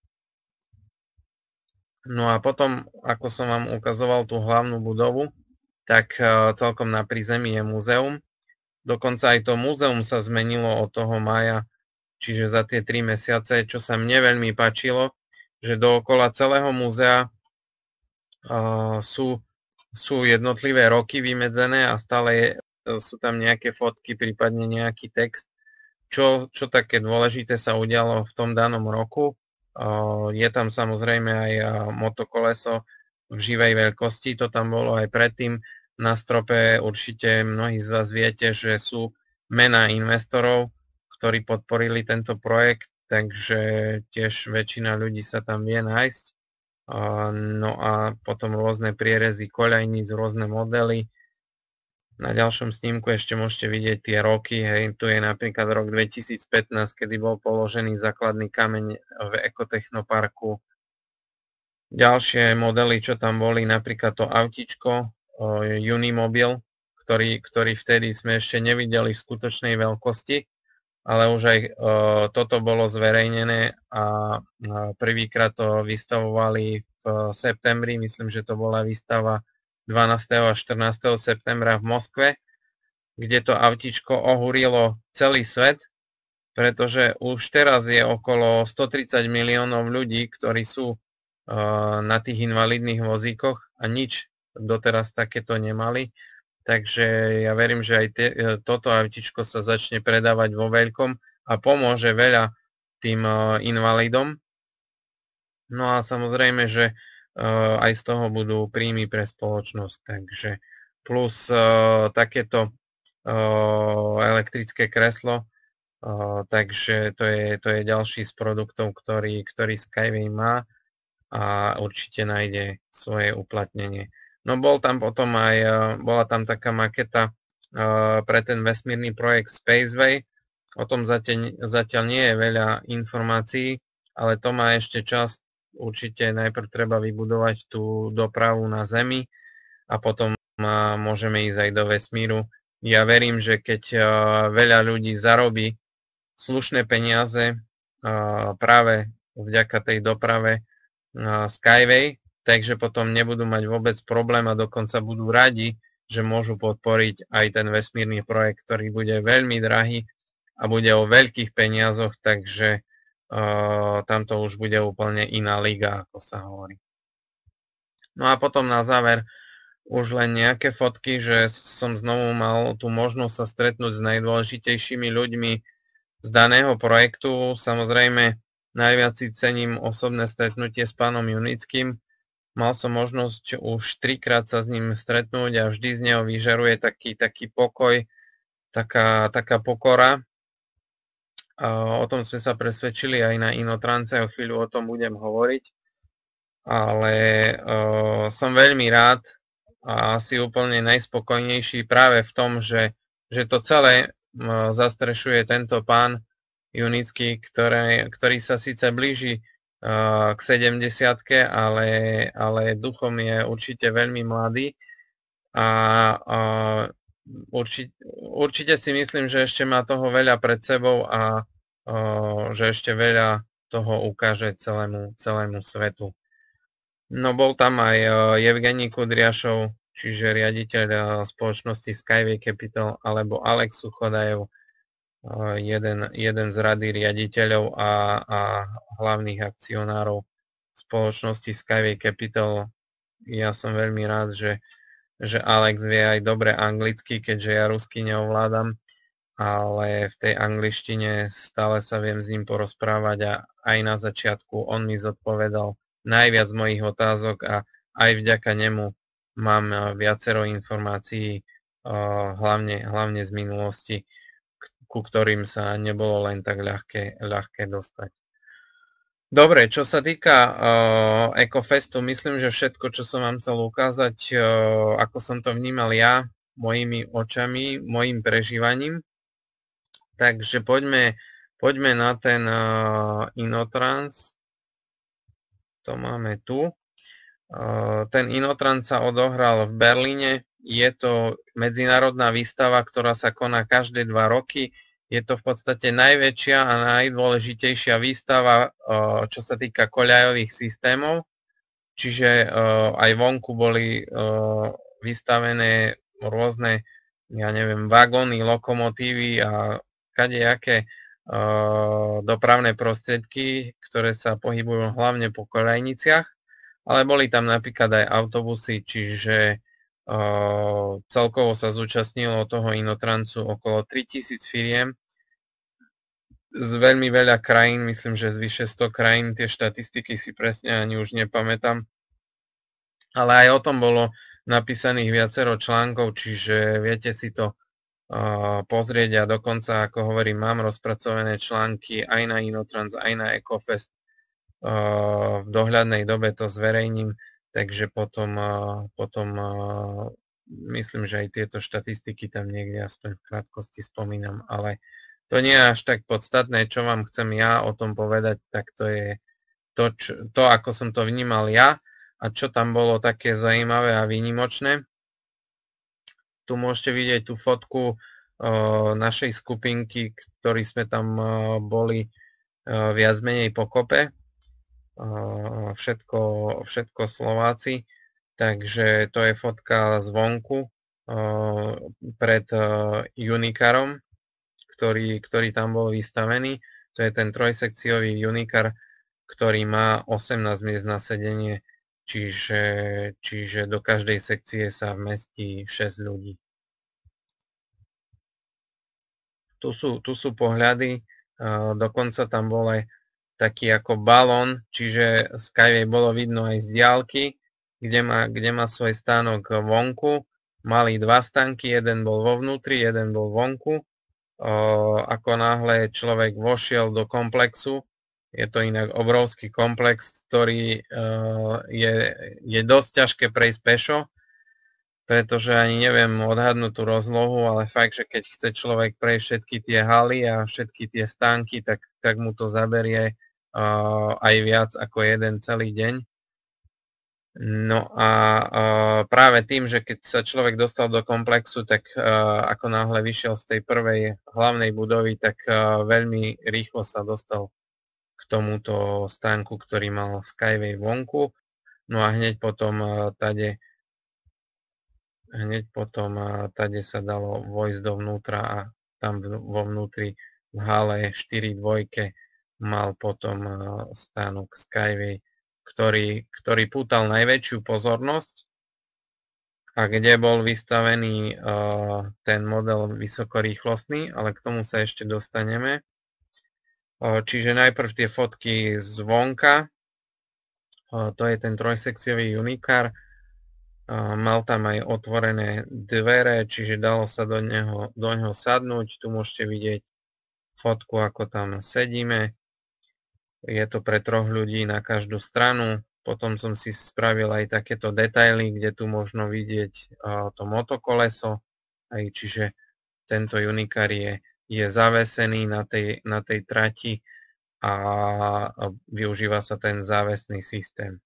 No a potom, ako som vám ukazoval tú hlavnú budovu, tak celkom na prízemí je múzeum. Dokonca aj to múzeum sa zmenilo od toho mája, čiže za tie tri mesiace, čo sa mne veľmi páčilo, že dookola celého múzea uh, sú sú jednotlivé roky vymedzené a stále je, sú tam nejaké fotky, prípadne nejaký text, čo, čo také dôležité sa udialo v tom danom roku. Je tam samozrejme aj motokoleso v živej veľkosti, to tam bolo aj predtým. Na strope určite mnohí z vás viete, že sú mená investorov, ktorí podporili tento projekt, takže tiež väčšina ľudí sa tam vie nájsť. No a potom rôzne prierezy koľajníc, rôzne modely. Na ďalšom snímku ešte môžete vidieť tie roky. Hej, tu je napríklad rok dvetisícpätnásť, kedy bol položený základný kameň v ekotechnoparku. Ďalšie modely, čo tam boli, napríklad to autičko Unimobil, ktorý, ktorý vtedy sme ešte nevideli v skutočnej veľkosti, ale už aj uh, toto bolo zverejnené a uh, prvýkrát to vystavovali v uh, septembri, myslím, že to bola výstava dvanásteho a štrnásteho septembra v Moskve kde to autíčko ohúrilo celý svet, pretože už teraz je okolo stotridsať miliónov ľudí, ktorí sú na tých invalidných vozíkoch a nič doteraz takéto nemali. Takže ja verím, že aj te, toto autíčko sa začne predávať vo veľkom a pomôže veľa tým invalidom. No a samozrejme, že aj z toho budú príjmy pre spoločnosť. Takže plus takéto elektrické kreslo. Uh, takže to je, to je ďalší z produktov, ktorý, ktorý Skyway má a určite nájde svoje uplatnenie. No bol tam potom aj, uh, bola tam taká maketa uh, pre ten vesmírny projekt Spaceway. O tom zatiaľ, zatiaľ nie je veľa informácií, ale to má ešte čas. Určite najprv treba vybudovať tú dopravu na Zemi a potom uh, môžeme ísť aj do vesmíru. Ja verím, že keď uh, veľa ľudí zarobí slušné peniaze práve vďaka tej doprave Skyway, takže potom nebudú mať vôbec problém a dokonca budú radi, že môžu podporiť aj ten vesmírny projekt, ktorý bude veľmi drahý a bude o veľkých peniazoch, takže uh, tamto už bude úplne iná liga, ako sa hovorí. No a potom na záver už len nejaké fotky, že som znovu mal tú možnosť sa stretnúť s najdôležitejšími ľuďmi z daného projektu. Samozrejme, najviac si cením osobné stretnutie s pánom Junickým. Mal som možnosť už trikrát sa s ním stretnúť a vždy z neho vyžaruje taký, taký pokoj, taká, taká pokora. O tom sme sa presvedčili aj na Inotrance, o chvíľu o tom budem hovoriť. Ale uh, som veľmi rád a asi úplne najspokojnejší práve v tom, že, že to celé zastrešuje tento pán Junický, ktorý, ktorý sa síce blíži uh, k sedemdesiatke, ale, ale duchom je určite veľmi mladý a uh, určite, určite si myslím, že ešte má toho veľa pred sebou a uh, že ešte veľa toho ukáže celému, celému svetu. No bol tam aj uh, Evgenij Kudriašov, čiže riaditeľ spoločnosti Skyway Capital, alebo Alex Suchodajev, jeden, jeden z rady riaditeľov a, a hlavných akcionárov spoločnosti Skyway Capital. Ja som veľmi rád, že, že Alex vie aj dobre anglicky, keďže ja rusky neovládam, ale v tej angličtine stále sa viem s ním porozprávať a aj na začiatku on mi zodpovedal najviac mojich otázok a aj vďaka nemu mám viacero informácií, hlavne, hlavne z minulosti, ku ktorým sa nebolo len tak ľahké, ľahké dostať. Dobre, čo sa týka uh, Ecofestu, myslím, že všetko, čo som vám chcel ukázať, uh, ako som to vnímal ja, mojimi očami, mojim prežívaním. Takže poďme, poďme na ten uh, Inotrans. To máme tu. Ten Inotrans sa odohral v Berlíne. Je to medzinárodná výstava, ktorá sa koná každé dva roky. Je to v podstate najväčšia a najdôležitejšia výstava, čo sa týka koľajových systémov. Čiže aj vonku boli vystavené rôzne, ja neviem, vagóny, lokomotívy a kadejaké dopravné prostriedky, ktoré sa pohybujú hlavne po koľajniciach. Ale boli tam napríklad aj autobusy, čiže uh, celkovo sa zúčastnilo toho Inotransu okolo tritisíc firiem z veľmi veľa krajín, myslím, že z vyše sto krajín, tie štatistiky si presne ani už nepamätám. Ale aj o tom bolo napísaných viacero článkov, čiže viete si to uh, pozrieť a dokonca, ako hovorím, mám rozpracované články aj na Inotrans, aj na Ecofest. V dohľadnej dobe to zverejním, takže potom, potom myslím, že aj tieto štatistiky tam niekde aspoň v krátkosti spomínam, ale to nie je až tak podstatné, čo vám chcem ja o tom povedať, tak to je to, čo, to ako som to vnímal ja a čo tam bolo také zaujímavé a výnimočné. Tu môžete vidieť tú fotku našej skupinky, ktorí sme tam boli viac menej pokope. Všetko, všetko Slováci, takže to je fotka zvonku pred Unicarom, ktorý, ktorý tam bol vystavený. To je ten trojsekciový Unicar, ktorý má osemnásť miest na sedenie, čiže, čiže do každej sekcie sa vmestí šesť ľudí. Tu sú, tu sú pohľady, dokonca tam bol aj taký ako balón, čiže Skyway bolo vidno aj z diaľky, kde má, kde má svoj stánok vonku. Mali dva stánky, jeden bol vo vnútri, jeden bol vonku. Ako náhle človek vošiel do komplexu, je to inak obrovský komplex, ktorý je, je dosť ťažké prejsť pešo, pretože ani neviem odhadnúť tú rozlohu, ale fakt, že keď chce človek prejsť všetky tie haly a všetky tie stánky, tak, tak mu to zaberie aj viac ako jeden celý deň. No a práve tým, že keď sa človek dostal do komplexu, tak ako náhle vyšiel z tej prvej hlavnej budovy, tak veľmi rýchlo sa dostal k tomuto stánku, ktorý mal Skyway vonku. No a hneď potom tade, hneď potom tade sa dalo vojsť dovnútra a tam vo vnútri v hale štyri dvojke mal potom stánok Skyway, ktorý, ktorý pútal najväčšiu pozornosť a kde bol vystavený uh, ten model vysokorýchlostný, ale k tomu sa ešte dostaneme. Uh, čiže najprv tie fotky zvonka, uh, to je ten trojsekciový Unicar, uh, mal tam aj otvorené dvere, čiže dalo sa do neho, do neho sadnúť. Tu môžete vidieť fotku, ako tam sedíme. Je to pre troch ľudí na každú stranu. Potom som si spravil aj takéto detaily, kde tu možno vidieť to motokoleso. Aj, čiže tento Unicar je, je zavesený na tej, na tej trati a využíva sa ten závesný systém.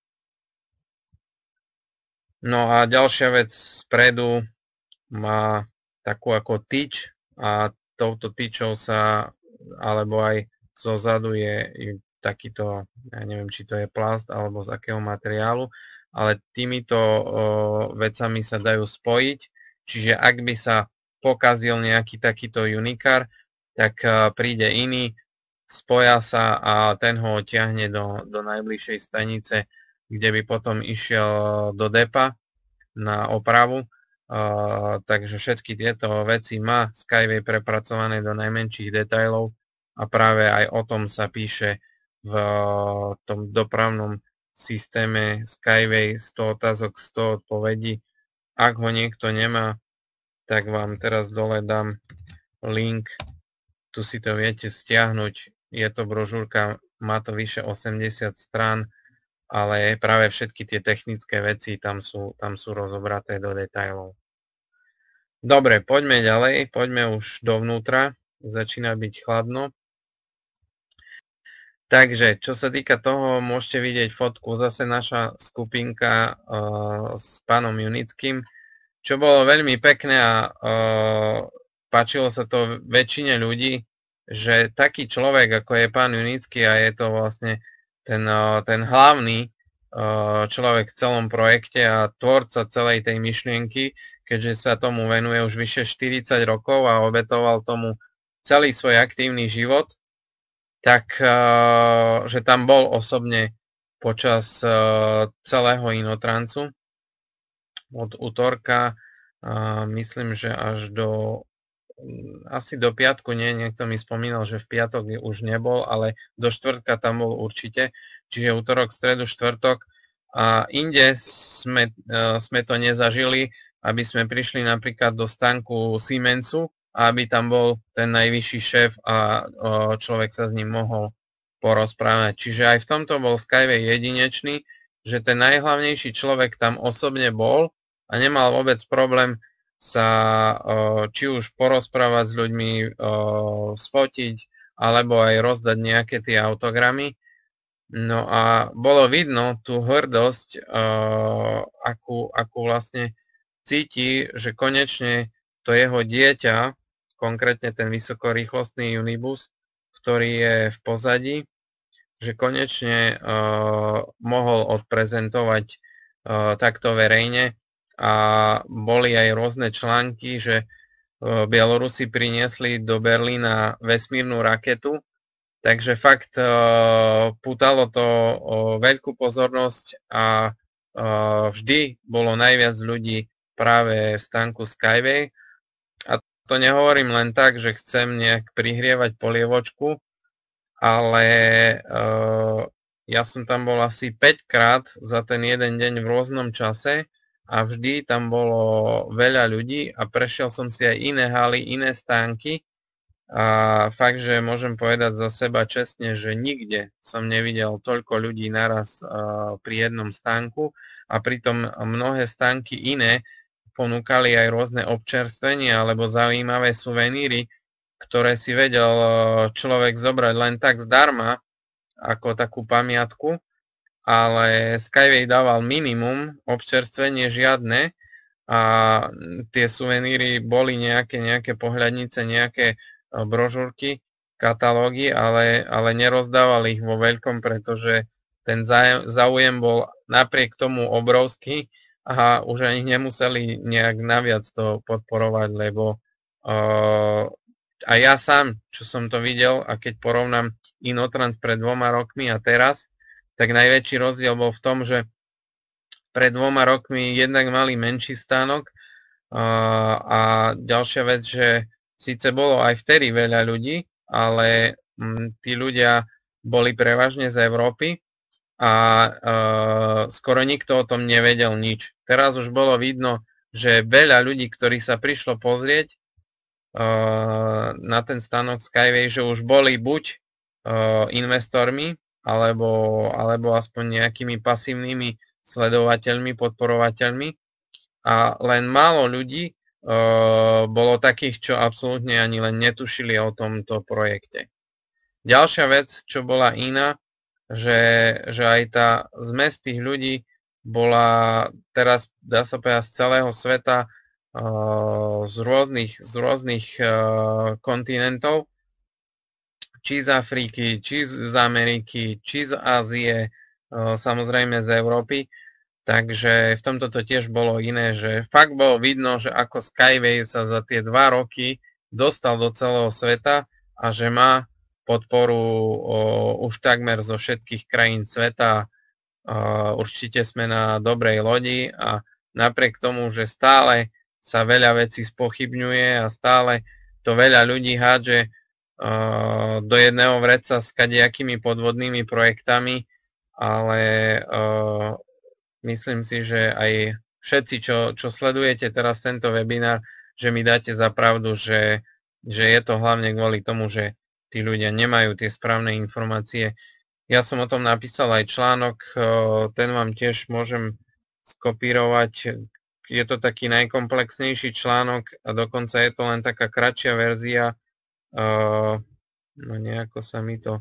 No a ďalšia vec spredu má takú ako tyč a touto tyčou sa, alebo aj zozadu je takýto, ja neviem, či to je plast alebo z akého materiálu, ale týmito o, vecami sa dajú spojiť, čiže ak by sa pokazil nejaký takýto Unicar, tak a, príde iný, spoja sa a ten ho odtiahne do, do najbližšej stanice, kde by potom išiel do depa na opravu. A, takže všetky tieto veci má Skyway prepracované do najmenších detailov a práve aj o tom sa píše v tom dopravnom systéme Skyway sto otázok, sto odpovedí. Ak ho niekto nemá, tak vám teraz dole dám link. Tu si to viete stiahnuť. Je to brožúrka, má to vyše osemdesiat strán, ale práve všetky tie technické veci tam sú, tam sú rozobraté do detailov. Dobre, poďme ďalej, poďme už dovnútra. Začína byť chladno. Takže, čo sa týka toho, môžete vidieť fotku, zase naša skupinka uh, s pánom Junickým, čo bolo veľmi pekné a uh, páčilo sa to väčšine ľudí, že taký človek, ako je pán Junický, a je to vlastne ten, uh, ten hlavný uh, človek v celom projekte a tvorca celej tej myšlienky, keďže sa tomu venuje už vyše štyridsať rokov a obetoval tomu celý svoj aktívny život, tak, že tam bol osobne počas celého Inotransu od útorka, myslím, že až do asi do piatku, nie, niekto mi spomínal, že v piatok už nebol, ale do štvrtka tam bol určite, čiže útorok, stredu, štvrtok a inde sme, sme to nezažili, aby sme prišli napríklad do stánku Siemensu, aby tam bol ten najvyšší šéf a človek sa s ním mohol porozprávať. Čiže aj v tomto bol Skyway jedinečný, že ten najhlavnejší človek tam osobne bol a nemal vôbec problém sa či už porozprávať s ľuďmi, sfotiť, alebo aj rozdať nejaké tie autogramy. No a bolo vidno tú hrdosť, akú, akú vlastne cíti, že konečne to jeho dieťa, konkrétne ten vysokorýchlostný Unibus, ktorý je v pozadí, že konečne uh, mohol odprezentovať uh, takto verejne a boli aj rôzne články, že Bielorusi priniesli do Berlína vesmírnu raketu, takže fakt pútalo to veľkú pozornosť a vždy bolo najviac ľudí práve v stánku Skyway. A to nehovorím len tak, že chcem nejak prihrievať polievočku, ale ja som tam bol asi päť krát za ten jeden deň v rôznom čase a vždy tam bolo veľa ľudí a prešiel som si aj iné haly, iné stánky a fakt, že môžem povedať za seba čestne, že nikde som nevidel toľko ľudí naraz pri jednom stánku a pritom mnohé stánky iné ponúkali aj rôzne občerstvenia alebo zaujímavé suveníry, ktoré si vedel človek zobrať len tak zdarma, ako takú pamiatku, ale Skyway dával minimum, občerstvenie žiadne a tie suveníry boli nejaké, nejaké pohľadnice, nejaké brožúrky, katalógy, ale, ale nerozdával ich vo veľkom, pretože ten záujem bol napriek tomu obrovský a už ani nemuseli nejak naviac to podporovať, lebo uh, a ja sám, čo som to videl a keď porovnám Inotrans pred dvoma rokmi a teraz, tak najväčší rozdiel bol v tom, že pred dvoma rokmi jednak mali menší stánok a, a ďalšia vec, že síce bolo aj vtedy veľa ľudí, ale m, tí ľudia boli prevažne z Európy a e, skoro nikto o tom nevedel nič. Teraz už bolo vidno, že veľa ľudí, ktorí sa prišlo pozrieť e, na ten stánok Skyway, že už boli buď e, investormi, alebo, alebo aspoň nejakými pasívnymi sledovateľmi, podporovateľmi. A len málo ľudí uh, bolo takých, čo absolútne ani len netušili o tomto projekte. Ďalšia vec, čo bola iná, že, že aj tá zmes tých ľudí bola teraz, dá sa povedať, z celého sveta, uh, z rôznych, z rôznych uh, kontinentov, či z Afriky, či z Ameriky, či z Ázie, samozrejme z Európy. Takže v tomto to tiež bolo iné, že fakt bolo vidno, že ako Skyway sa za tie dva roky dostal do celého sveta a že má podporu už takmer zo všetkých krajín sveta. Určite sme na dobrej lodi a napriek tomu, že stále sa veľa vecí spochybňuje a stále to veľa ľudí hádže do jedného vreca s kadejakými podvodnými projektami, ale uh, myslím si, že aj všetci, čo, čo sledujete teraz tento webinár, že mi dáte za pravdu, že, že je to hlavne kvôli tomu, že tí ľudia nemajú tie správne informácie. Ja som o tom napísal aj článok, uh, ten vám tiež môžem skopírovať. Je to taký najkomplexnejší článok a dokonca je to len taká kratšia verzia. Uh, no nejako sa mi to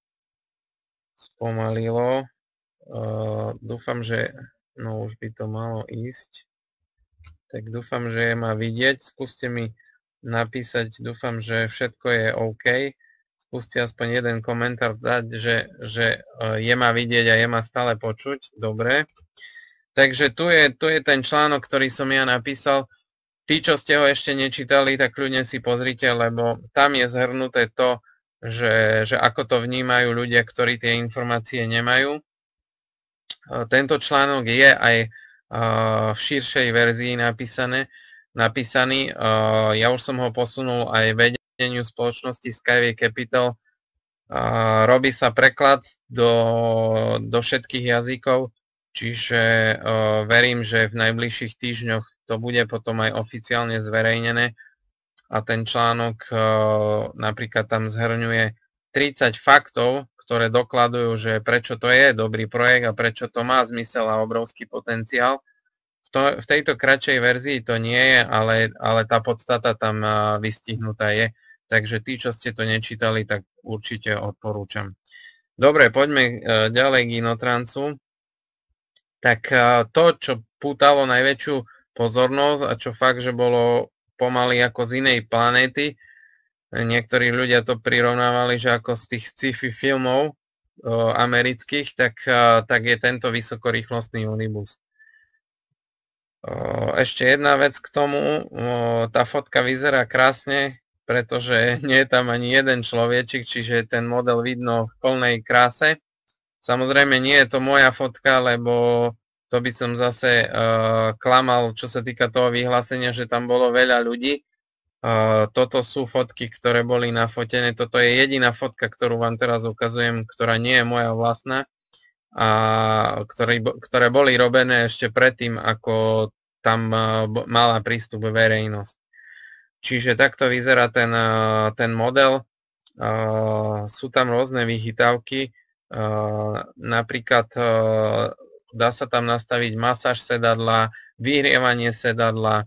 spomalilo. Uh, dúfam, že no už by to malo ísť. Tak dúfam, že je ma vidieť. Skúste mi napísať, dúfam, že všetko je OK. Skúste aspoň jeden komentár dať, že, že uh, je ma vidieť a je ma stále počuť. Dobre. Takže tu je, tu je ten článok, ktorý som ja napísal. Tí, čo ste ho ešte nečítali, tak kľudne si pozrite, lebo tam je zhrnuté to, že, že ako to vnímajú ľudia, ktorí tie informácie nemajú. Tento článok je aj v širšej verzii napísané, napísaný. Ja už som ho posunul aj vedeniu spoločnosti Skyway Capital. Robí sa preklad do, do všetkých jazykov, čiže verím, že v najbližších týždňoch to bude potom aj oficiálne zverejnené a ten článok napríklad tam zhrňuje tridsať faktov, ktoré dokladujú, že prečo to je dobrý projekt a prečo to má zmysel a obrovský potenciál. V, to, v tejto kratšej verzii to nie je, ale, ale tá podstata tam vystihnutá je. Takže tí, čo ste to nečítali, tak určite odporúčam. Dobre, poďme ďalej k Inotransu. Tak to, čo pútalo najväčšiu pozornosť a čo fakt, že bolo pomaly ako z inej planéty. Niektorí ľudia to prirovnávali, že ako z tých sci-fi filmov o, amerických, tak, tak je tento vysokorýchlostný unibus. Ešte jedna vec k tomu, tá fotka vyzerá krásne, pretože nie je tam ani jeden človečik, čiže ten model vidno v plnej kráse. Samozrejme nie je to moja fotka, lebo to by som zase uh, klamal, čo sa týka toho vyhlásenia, že tam bolo veľa ľudí. Uh, toto sú fotky, ktoré boli nafotené. Toto je jediná fotka, ktorú vám teraz ukazujem, ktorá nie je moja vlastná, a ktoré, ktoré boli robené ešte predtým, ako tam uh, mala prístup verejnosť. Čiže takto vyzerá ten, uh, ten model. Uh, sú tam rôzne vychytávky. Uh, napríklad uh, dá sa tam nastaviť masáž sedadla, vyhrievanie sedadla,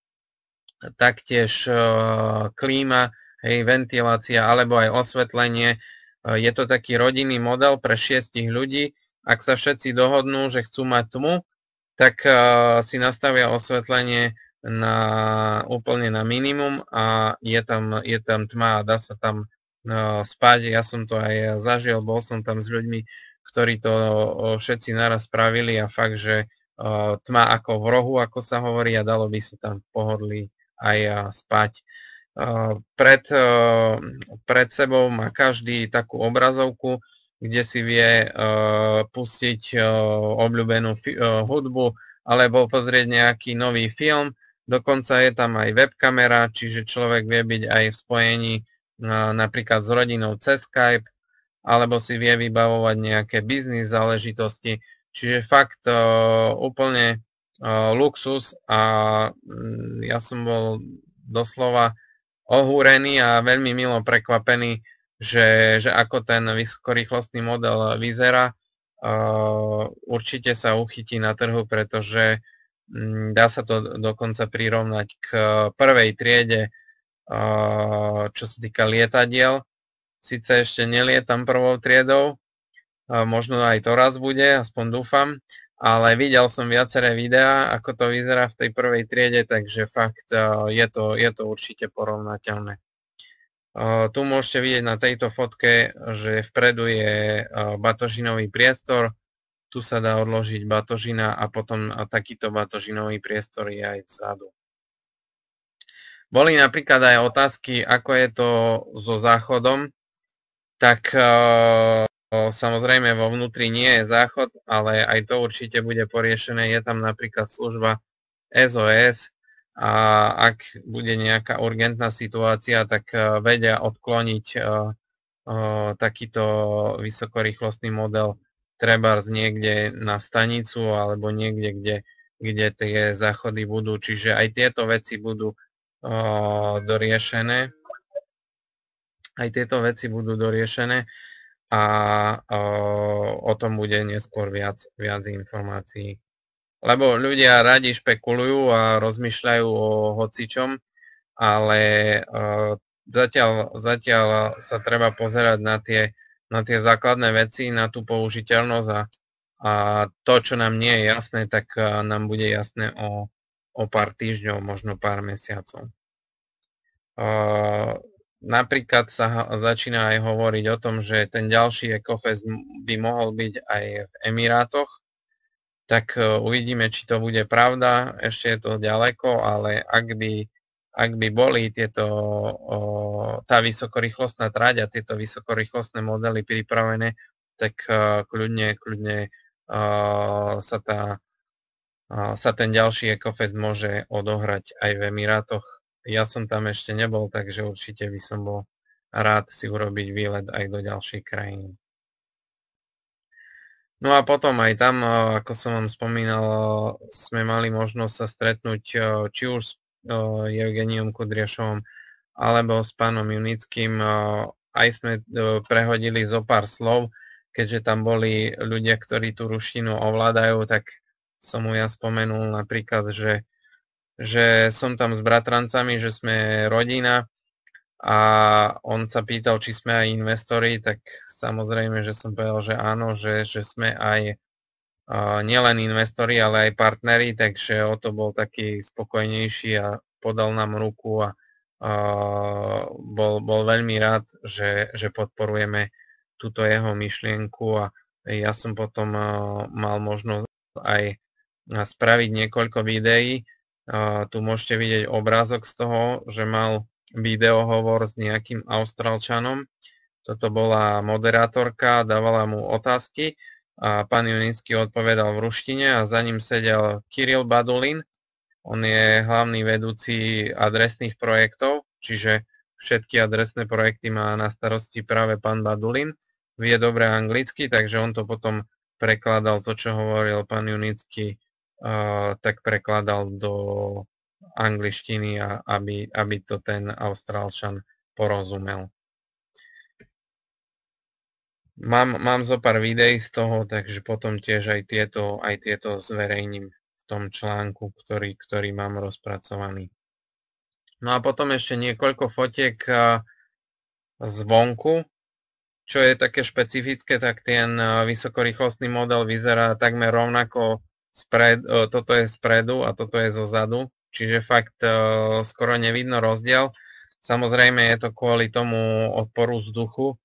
taktiež uh, klíma, hej, ventilácia alebo aj osvetlenie. Uh, je to taký rodinný model pre šiestich ľudí. Ak sa všetci dohodnú, že chcú mať tmu, tak uh, si nastavia osvetlenie na, úplne na minimum a je tam, je tam tma a dá sa tam uh, spať. Ja som to aj zažil, bol som tam s ľuďmi, ktorí to uh, všetci naraz spravili a fakt, že uh, tma ako v rohu, ako sa hovorí, a dalo by sa tam v pohodlí aj uh, spať. Uh, pred, uh, pred sebou má každý takú obrazovku, kde si vie uh, pustiť uh, obľúbenú fi- uh, hudbu alebo pozrieť nejaký nový film. Dokonca je tam aj webkamera, čiže človek vie byť aj v spojení uh, napríklad s rodinou cez Skype, alebo si vie vybavovať nejaké biznis záležitosti. Čiže fakt uh, úplne uh, luxus a um, ja som bol doslova ohúrený a veľmi milo prekvapený, Že, že ako ten vysokorýchlostný model vyzerá. Uh, určite sa uchytí na trhu, pretože um, dá sa to dokonca prirovnať k prvej triede, uh, čo sa týka lietadiel. Sice ešte nelietam prvou triedou, uh, možno aj to raz bude, aspoň dúfam, ale videl som viaceré videá, ako to vyzerá v tej prvej triede, takže fakt uh, je, to, je to určite porovnateľné. Uh, tu môžete vidieť na tejto fotke, že vpredu je uh, batožinový priestor, tu sa dá odložiť batožina a potom uh, takýto batožinový priestor je aj vzadu. Boli napríklad aj otázky, ako je to so záchodom, tak uh, samozrejme vo vnútri nie je záchod, ale aj to určite bude poriešené. Je tam napríklad služba es ó es, a ak bude nejaká urgentná situácia, tak vedia odkloniť uh, uh, takýto vysokorýchlostný model trebárs niekde na stanicu alebo niekde, kde, kde tie záchody budú. Čiže aj tieto veci budú uh, doriešené. Aj tieto veci budú doriešené a uh, o tom bude neskôr viac, viac informácií. Lebo ľudia radi špekulujú a rozmýšľajú o hocičom, ale uh, zatiaľ, zatiaľ sa treba pozerať na tie, na tie základné veci, na tú použiteľnosť a, a to, čo nám nie je jasné, tak uh, nám bude jasné o, o pár týždňov, možno pár mesiacov. Uh, napríklad sa začína aj hovoriť o tom, že ten ďalší Ecofest by mohol byť aj v Emirátoch, tak uvidíme, či to bude pravda, ešte je to ďaleko, ale ak by, ak by boli tieto, tá vysokorýchlostná trať a tieto vysokorýchlostné modely pripravené, tak kľudne, kľudne sa, tá, sa ten ďalší Ecofest môže odohrať aj v Emirátoch. Ja som tam ešte nebol, takže určite by som bol rád si urobiť výlet aj do ďalšej krajiny. No a potom aj tam, ako som vám spomínal, sme mali možnosť sa stretnúť či už s Evgeniom Kudriašovom alebo s pánom Junickým. Aj sme prehodili zo pár slov, keďže tam boli ľudia, ktorí tú ruštinu ovládajú, tak som mu ja spomenul napríklad, že, že som tam s bratrancami, že sme rodina a on sa pýtal, či sme aj investori, tak samozrejme, že som povedal, že áno, že, že sme aj uh, nielen investori, ale aj partneri, takže o to bol taký spokojnejší a podal nám ruku a uh, bol, bol veľmi rád, že, že podporujeme túto jeho myšlienku a ja som potom uh, mal možnosť aj spraviť niekoľko videí. Tu môžete vidieť obrázok z toho, že mal videohovor s nejakým Austrálčanom. Toto bola moderátorka, dávala mu otázky a pán Junický odpovedal v ruštine a za ním sedel Kirill Badulin. On je hlavný vedúci adresných projektov, čiže všetky adresné projekty má na starosti práve pán Badulin. Vie dobre anglicky, takže on to potom prekladal, to čo hovoril pán Junický, uh, tak prekladal do angličtiny, a aby, aby to ten Austrálčan porozumel. Mám, mám zo pár videí z toho, takže potom tiež aj tieto, aj tieto zverejním v tom článku, ktorý, ktorý mám rozpracovaný. No a potom ešte niekoľko fotiek zvonku, čo je také špecifické, tak ten vysokorýchlostný model vyzerá takmer rovnako, spred, toto je spredu a toto je zozadu, čiže fakt skoro nevidno rozdiel. Samozrejme je to kvôli tomu odporu vzduchu.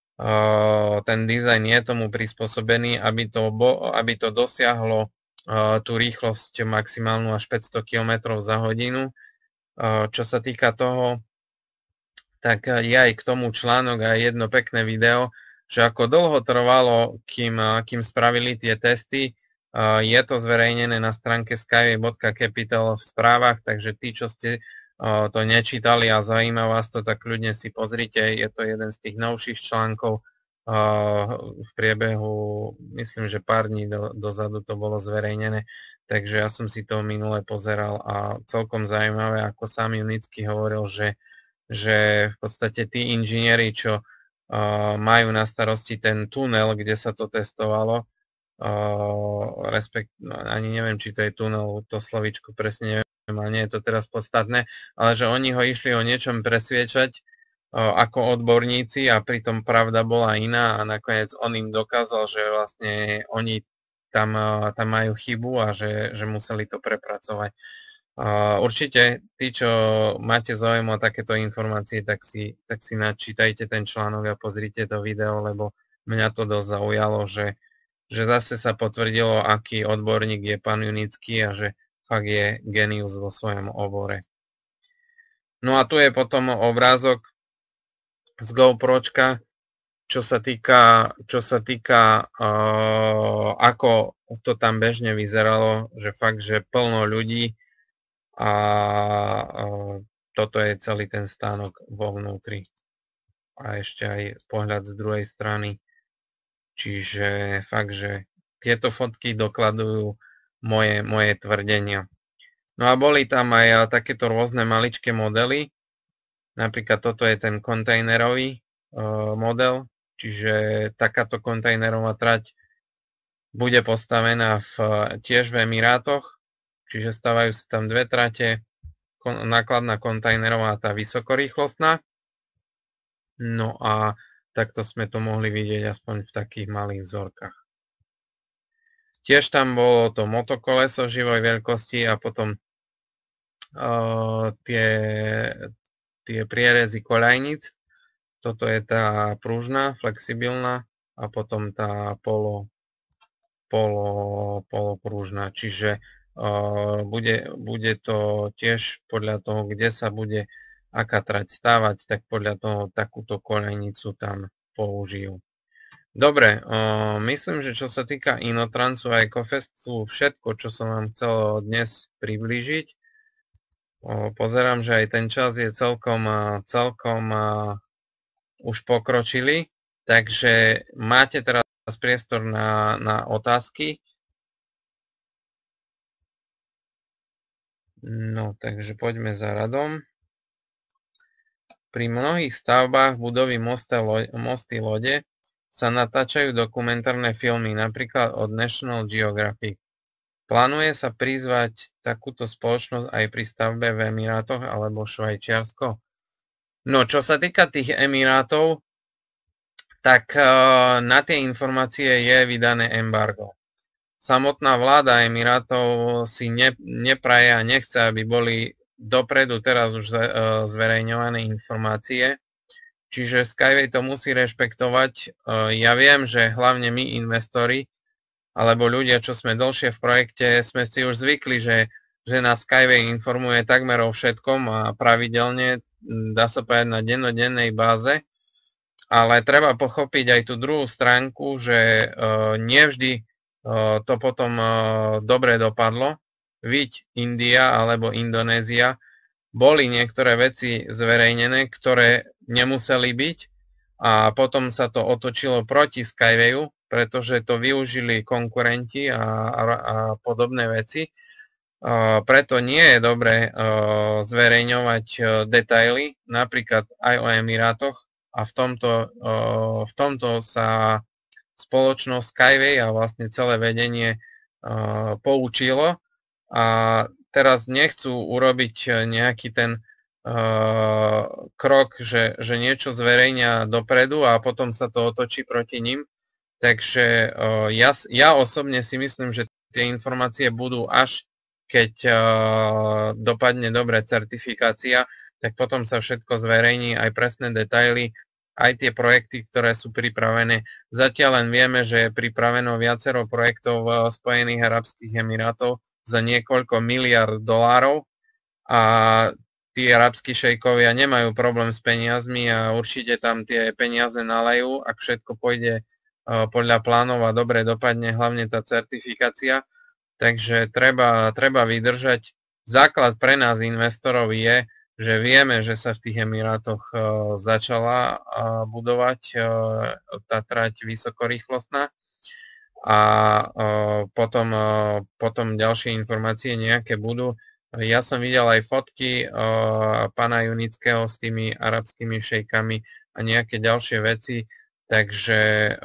Ten dizajn je tomu prispôsobený, aby to, aby to dosiahlo tú rýchlosť maximálnu až päťsto kilometrov za hodinu. Čo sa týka toho, tak je aj k tomu článok a jedno pekné video, že ako dlho trvalo, kým, kým spravili tie testy. Je to zverejnené na stránke skyway bodka capital v správach, takže tí, čo ste to nečítali a zaujíma vás to, tak kľudne si pozrite. Je to jeden z tých novších článkov. V priebehu, myslím, že pár dní do, dozadu to bolo zverejnené, takže ja som si to minule pozeral a celkom zaujímavé, ako sám Junický hovoril, že, že v podstate tí inžinieri, čo majú na starosti ten tunel, kde sa to testovalo, respekt, no, ani neviem, či to je tunel, to slovíčko presne neviem, a nie je to teraz podstatné, ale že oni ho išli o niečom presviečať ako odborníci a pritom pravda bola iná a nakoniec on im dokázal, že vlastne oni tam, tam majú chybu a že, že museli to prepracovať. Určite tí, čo máte záujem o takéto informácie, tak si, tak si načítajte ten článok a pozrite to video, lebo mňa to dosť zaujalo, že, že zase sa potvrdilo, aký odborník je pán Junický a že fakt je genius vo svojom obore. No a tu je potom obrázok z GoPročka, čo sa týka, čo sa týka uh, ako to tam bežne vyzeralo, že fakt, že plno ľudí a uh, toto je celý ten stánok vo vnútri. A ešte aj pohľad z druhej strany. Čiže fakt, že tieto fotky dokladujú moje, moje tvrdenia. No a boli tam aj takéto rôzne maličké modely. Napríklad toto je ten kontajnerový uh, model, čiže takáto kontajnerová trať bude postavená v, tiež v Emirátoch, čiže stavajú sa tam dve trate, kon, nákladná kontajnerová a tá vysokorýchlostná. No a takto sme to mohli vidieť aspoň v takých malých vzorkách. Tiež tam bolo to motokoleso živoj veľkosti a potom uh, tie tie prierezy koľajnic. Toto je tá pružná, flexibilná a potom tá polo, polo, polopružná. Čiže uh, bude, bude to tiež podľa toho, kde sa bude aká trať stávať, tak podľa toho takúto koľajnicu tam použijú. Dobre, uh, myslím, že čo sa týka Inotransu a Ecofestu, všetko, čo som vám chcel dnes priblížiť. Pozerám, že aj ten čas je celkom, celkom už pokročilý, takže máte teraz priestor na, na otázky. No, takže poďme za radom. Pri mnohých stavbách budovy mosty, mosty lode sa natáčajú dokumentárne filmy, napríklad od National Geographic. Plánuje sa prizvať takúto spoločnosť aj pri stavbe v Emirátoch alebo Švajčiarsko? No, čo sa týka tých Emirátov, tak uh, na tie informácie je vydané embargo. Samotná vláda Emirátov si ne, nepraje a nechce, aby boli dopredu teraz už uh, zverejňované informácie. Čiže Skyway to musí rešpektovať. Uh, ja viem, že hlavne my investori alebo ľudia, čo sme dlhšie v projekte, sme si už zvykli, že, že nás Skyway informuje takmer o všetkom a pravidelne, dá sa povedať na dennodennej báze, ale treba pochopiť aj tú druhú stránku, že uh, nevždy uh, to potom uh, dobre dopadlo. Viď India alebo Indonézia, boli niektoré veci zverejnené, ktoré nemuseli byť a potom sa to otočilo proti Skywayu, pretože to využili konkurenti a, a, a podobné veci. Uh, preto nie je dobré uh, zverejňovať uh, detaily, napríklad aj o Emirátoch, a v tomto, uh, v tomto sa spoločnosť Skyway a vlastne celé vedenie uh, poučilo. A teraz nechcú urobiť nejaký ten uh, krok, že, že niečo zverejnia dopredu a potom sa to otočí proti ním. Takže uh, ja, ja osobne si myslím, že tie informácie budú až keď uh, dopadne dobre certifikácia, tak potom sa všetko zverejní, aj presné detaily, aj tie projekty, ktoré sú pripravené. Zatiaľ len vieme, že je pripraveno viacero projektov v Spojených arabských emirátov za niekoľko miliard dolárov a tí arabskí šejkovia nemajú problém s peniazmi a určite tam tie peniaze nalejú, ak všetko pôjde uh, podľa plánov a dobre dopadne, hlavne tá certifikácia. Takže treba, treba vydržať. Základ pre nás investorov je, že vieme, že sa v tých Emirátoch uh, začala uh, budovať uh, tá trať vysokorýchlostná. A uh, potom, uh, potom ďalšie informácie nejaké budú. Ja som videl aj fotky uh, pána Junického s tými arabskými šejkami a nejaké ďalšie veci, takže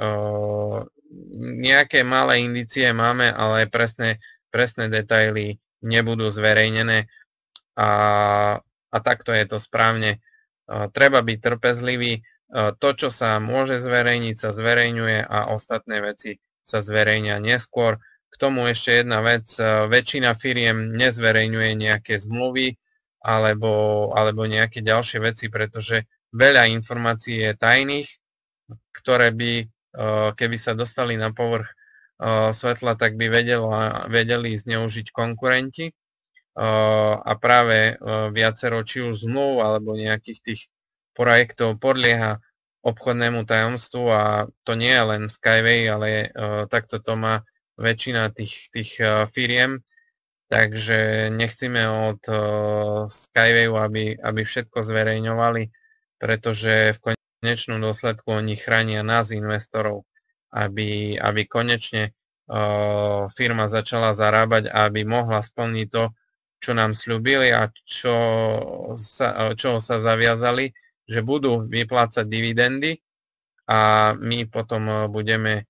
uh, nejaké malé indície máme, ale presné, presné detaily nebudú zverejnené a, a takto je to správne. Uh, treba byť trpezlivý, uh, to, čo sa môže zverejniť, sa zverejňuje a ostatné veci sa zverejnia neskôr. K tomu ešte jedna vec, väčšina firiem nezverejňuje nejaké zmluvy alebo, alebo nejaké ďalšie veci, pretože veľa informácií je tajných, ktoré by, keby sa dostali na povrch svetla, tak by vedela, vedeli zneužiť konkurenti a práve viacero či už zmluv alebo nejakých tých projektov podlieha obchodnému tajomstvu a to nie je len Skyway, ale uh, takto to má väčšina tých, tých uh, firiem, takže nechceme od uh, Skywayu, aby, aby všetko zverejňovali, pretože v konečnom dôsledku oni chránia nás, investorov, aby, aby konečne uh, firma začala zarábať a aby mohla splniť to, čo nám sľúbili a čo sa, čo sa zaviazali, že budú vyplácať dividendy a my potom budeme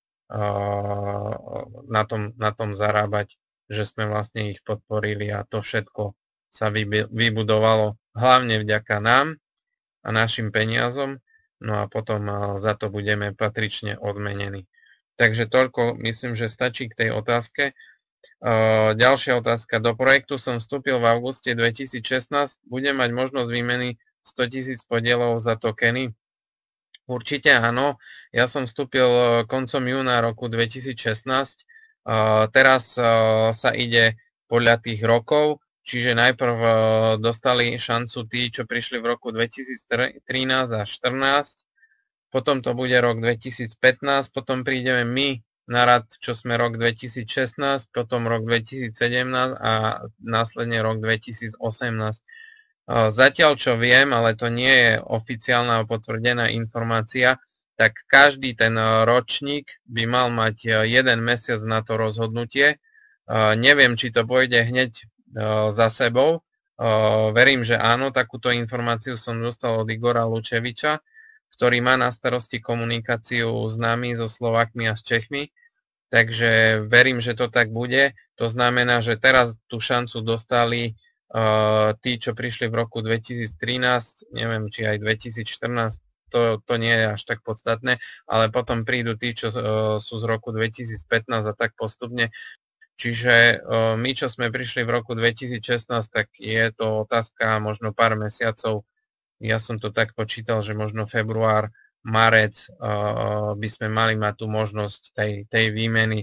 na tom, na tom zarábať, že sme vlastne ich podporili a to všetko sa vybudovalo hlavne vďaka nám a našim peniazom, no a potom za to budeme patrične odmenení. Takže toľko, myslím, že stačí k tej otázke. Ďalšia otázka. Do projektu som vstúpil v auguste dvetisícšestnásť. Budem mať možnosť výmeny stotisíc podielov za tokeny? Určite áno. Ja som vstúpil koncom júna roku dvetisícšestnásť. Teraz sa ide podľa tých rokov, čiže najprv dostali šancu tí, čo prišli v roku dvetisíctrinásť a štrnásť. Potom to bude rok dvetisícpätnásť, potom prídeme my na rad, čo sme rok dvetisícšestnásť, potom rok dvetisícsedemnásť a následne rok dvetisícosemnásť. Zatiaľ, čo viem, ale to nie je oficiálna a potvrdená informácia, tak každý ten ročník by mal mať jeden mesiac na to rozhodnutie. Neviem, či to pôjde hneď za sebou. Verím, že áno, takúto informáciu som dostal od Igora Lučeviča, ktorý má na starosti komunikáciu s nami, so Slovákmi a s Čechmi. Takže verím, že to tak bude. To znamená, že teraz tú šancu dostali Uh, tí, čo prišli v roku dvetisíctrinásť, neviem, či aj dvetisícštrnásť, to, to nie je až tak podstatné, ale potom prídu tí, čo uh, sú z roku dvetisícpätnásť a tak postupne. Čiže uh, my, čo sme prišli v roku dvetisícšestnásť, tak je to otázka možno pár mesiacov. Ja som to tak počítal, že možno február, marec uh, by sme mali mať tú možnosť tej, tej výmeny.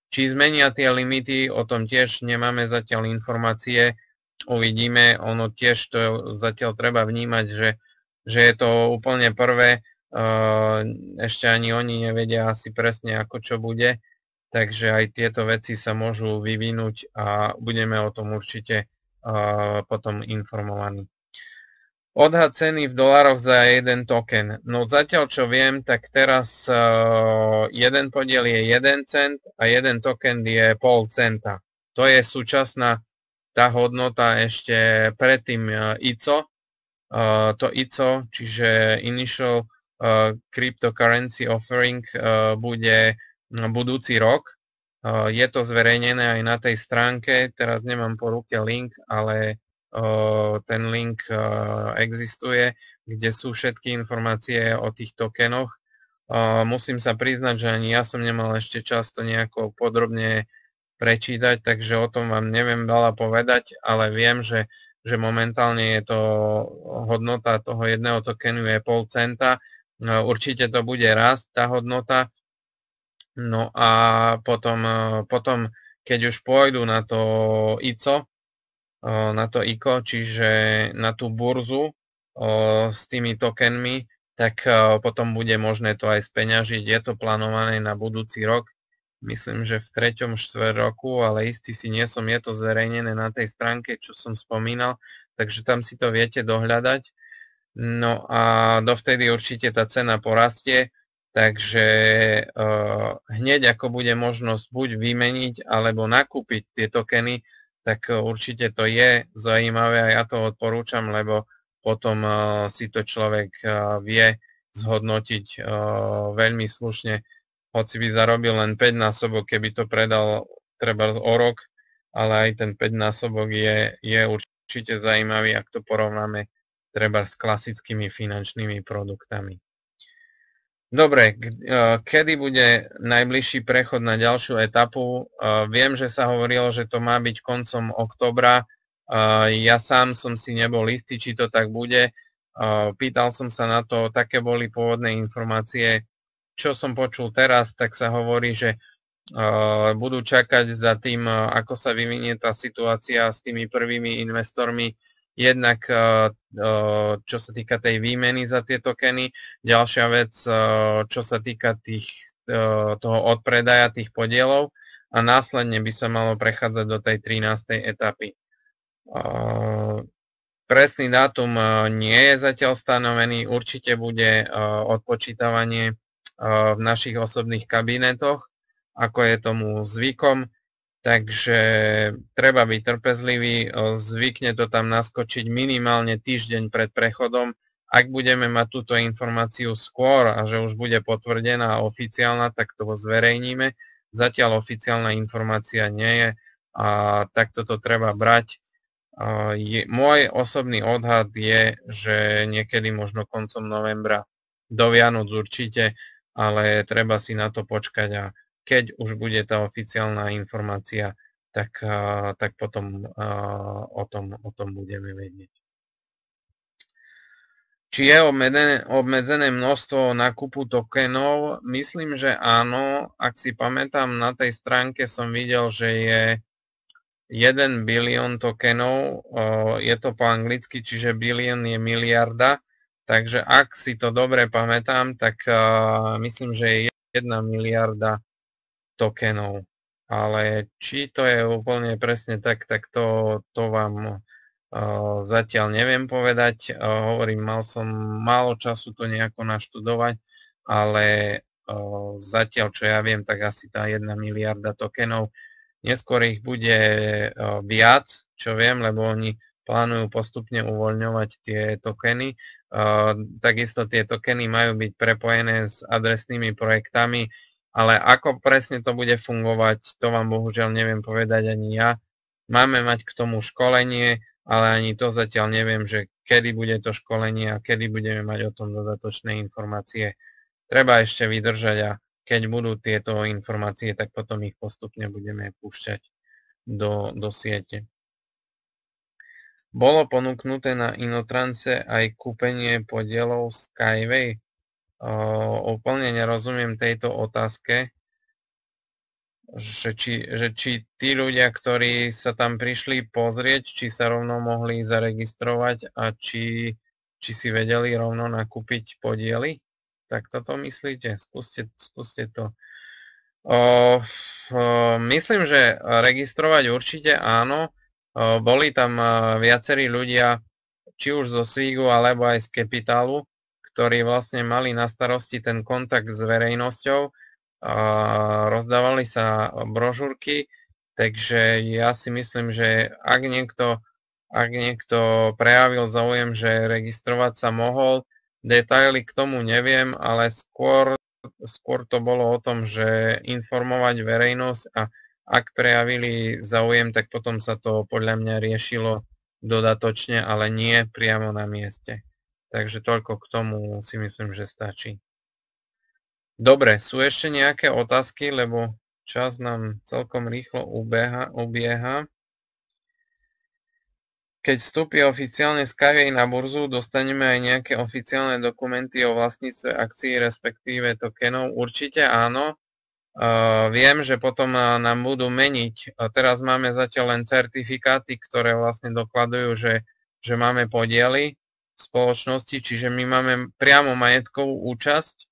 Či zmenia tie limity, o tom tiež nemáme zatiaľ informácie, uvidíme, ono tiež to zatiaľ treba vnímať, že, že je to úplne prvé, ešte ani oni nevedia asi presne ako čo bude, takže aj tieto veci sa môžu vyvinúť a budeme o tom určite potom informovaní. Odhad ceny v dolároch za jeden token. No zatiaľ čo viem, tak teraz uh, jeden podiel je jeden cent a jeden token je pol centa. To je súčasná tá hodnota ešte predtým uh, í cé ó. Uh, to í cé ó, čiže Initial uh, Cryptocurrency Offering, uh, bude budúci rok. Uh, je to zverejnené aj na tej stránke, teraz nemám po ruke link, ale ten link existuje, kde sú všetky informácie o tých tokenoch. Musím sa priznať, že ani ja som nemal ešte čas to nejako podrobne prečítať, takže o tom vám neviem veľa povedať, ale viem, že, že momentálne je to hodnota toho jedného tokenu je pol centa. Určite to bude rásť tá hodnota. No a potom, potom keď už pôjdu na to í cé ó, na to í cé ó, čiže na tú burzu s tými tokenmi, tak potom bude možné to aj speňažiť. Je to plánované na budúci rok, myslím, že v treťom štvrť roku, ale istý si nie som, je to zverejnené na tej stránke, čo som spomínal, takže tam si to viete dohľadať. No a dovtedy určite tá cena porastie, takže hneď ako bude možnosť buď vymeniť alebo nakúpiť tie tokeny, tak určite to je zaujímavé a ja to odporúčam, lebo potom si to človek vie zhodnotiť veľmi slušne, hoci by zarobil len päť násobok, keby to predal treba o rok, ale aj ten päť násobok je, je určite zaujímavý, ak to porovnáme treba s klasickými finančnými produktami. Dobre, kedy bude najbližší prechod na ďalšiu etapu? Viem, že sa hovorilo, že to má byť koncom októbra. Ja sám som si nebol istý, či to tak bude. Pýtal som sa na to, také boli pôvodné informácie. Čo som počul teraz, tak sa hovorí, že budú čakať za tým, ako sa vyvinie tá situácia s tými prvými investormi, jednak čo sa týka tej výmeny za tie tokeny, ďalšia vec, čo sa týka tých, toho odpredaja tých podielov a následne by sa malo prechádzať do tej trinástej etapy. Presný dátum nie je zatiaľ stanovený, určite bude odpočítavanie v našich osobných kabinetoch, ako je tomu zvykom. Takže treba byť trpezlivý, zvykne to tam naskočiť minimálne týždeň pred prechodom. Ak budeme mať túto informáciu skôr a že už bude potvrdená a oficiálna, tak to zverejníme. Zatiaľ oficiálna informácia nie je a takto to treba brať. Je, môj osobný odhad je, že niekedy možno koncom novembra, do Vianoc určite, ale treba si na to počkať a keď už bude tá oficiálna informácia, tak, tak potom o tom, o tom budeme vedieť. Či je obmedzené, obmedzené množstvo nákupu tokenov? Myslím, že áno. Ak si pamätám, na tej stránke som videl, že je jeden bilión tokenov. Je to po anglicky, čiže bilión je miliarda. Takže ak si to dobre pamätám, tak myslím, že je jedna miliarda tokenov, ale či to je úplne presne tak, tak to, to vám uh, zatiaľ neviem povedať. Uh, hovorím, mal som málo času to nejako naštudovať, ale uh, zatiaľ, čo ja viem, tak asi tá jedna miliarda tokenov. Neskôr ich bude uh, viac, čo viem, lebo oni plánujú postupne uvoľňovať tie tokeny. Uh, takisto tie tokeny majú byť prepojené s adresnými projektami, ale ako presne to bude fungovať, to vám bohužiaľ neviem povedať ani ja. Máme mať k tomu školenie, ale ani to zatiaľ neviem, že kedy bude to školenie a kedy budeme mať o tom dodatočné informácie. Treba ešte vydržať a keď budú tieto informácie, tak potom ich postupne budeme púšťať do, do siete. Bolo ponúknuté na Inotrance aj kúpenie podielov Skyway? Uh, úplne nerozumiem tejto otázke. že či, že či tí ľudia, ktorí sa tam prišli pozrieť, či sa rovno mohli zaregistrovať a či, či si vedeli rovno nakúpiť podiely. Tak toto myslíte? Skúste, skúste to. O, o, myslím, že registrovať určite áno. O, boli tam viacerí ľudia, či už zo Svigu alebo aj z Capitálu, ktorí vlastne mali na starosti ten kontakt s verejnosťou. A rozdávali sa brožúrky, takže ja si myslím, že ak niekto, ak niekto prejavil záujem, že registrovať sa mohol, detaily k tomu neviem, ale skôr, skôr to bolo o tom, že informovať verejnosť a ak prejavili záujem, tak potom sa to podľa mňa riešilo dodatočne, ale nie priamo na mieste. Takže toľko k tomu si myslím, že stačí. Dobre, sú ešte nejaké otázky, lebo čas nám celkom rýchlo ubieha. ubieha. Keď vstúpi oficiálne Skyway na burzu, dostaneme aj nejaké oficiálne dokumenty o vlastníctve akcií, respektíve tokenov? Určite áno. Uh, viem, že potom nám budú meniť. Uh, teraz máme zatiaľ len certifikáty, ktoré vlastne dokladujú, že, že máme podiely v spoločnosti, čiže my máme priamo majetkovú účasť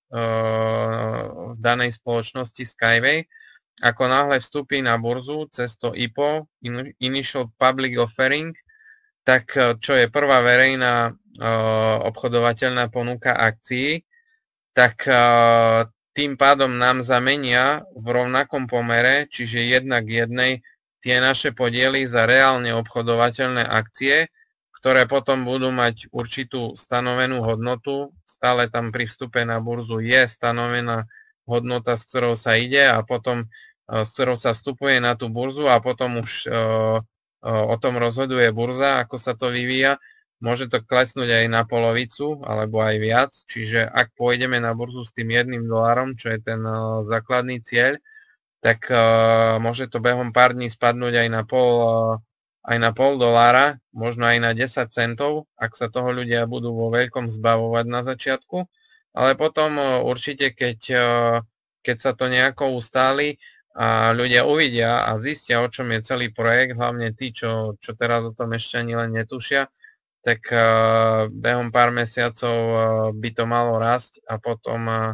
uh, v danej spoločnosti Skyway. Ako náhle vstúpi na burzu cez to I P O, Initial Public Offering, tak čo je prvá verejná uh, obchodovateľná ponuka akcií, tak uh, tým pádom nám zamenia v rovnakom pomere, čiže jedna k jednej, tie naše podiely za reálne obchodovateľné akcie, ktoré potom budú mať určitú stanovenú hodnotu. Stále tam pri vstupe na burzu je stanovená hodnota, s ktorou sa ide a potom uh, s ktorou sa vstupuje na tú burzu a potom už uh, o tom rozhoduje burza, ako sa to vyvíja. Môže to klesnúť aj na polovicu, alebo aj viac. Čiže ak pôjdeme na burzu s tým jedným dolárom, čo je ten základný cieľ, tak môže to behom pár dní spadnúť aj na pol, aj na pol dolára, možno aj na desať centov, ak sa toho ľudia budú vo veľkom zbavovať na začiatku. Ale potom určite, keď, keď sa to nejako ustáli, a ľudia uvidia a zistia, o čom je celý projekt, hlavne tí, čo, čo teraz o tom ešte ani len netušia, tak uh, behom pár mesiacov uh, by to malo rásť a potom, uh,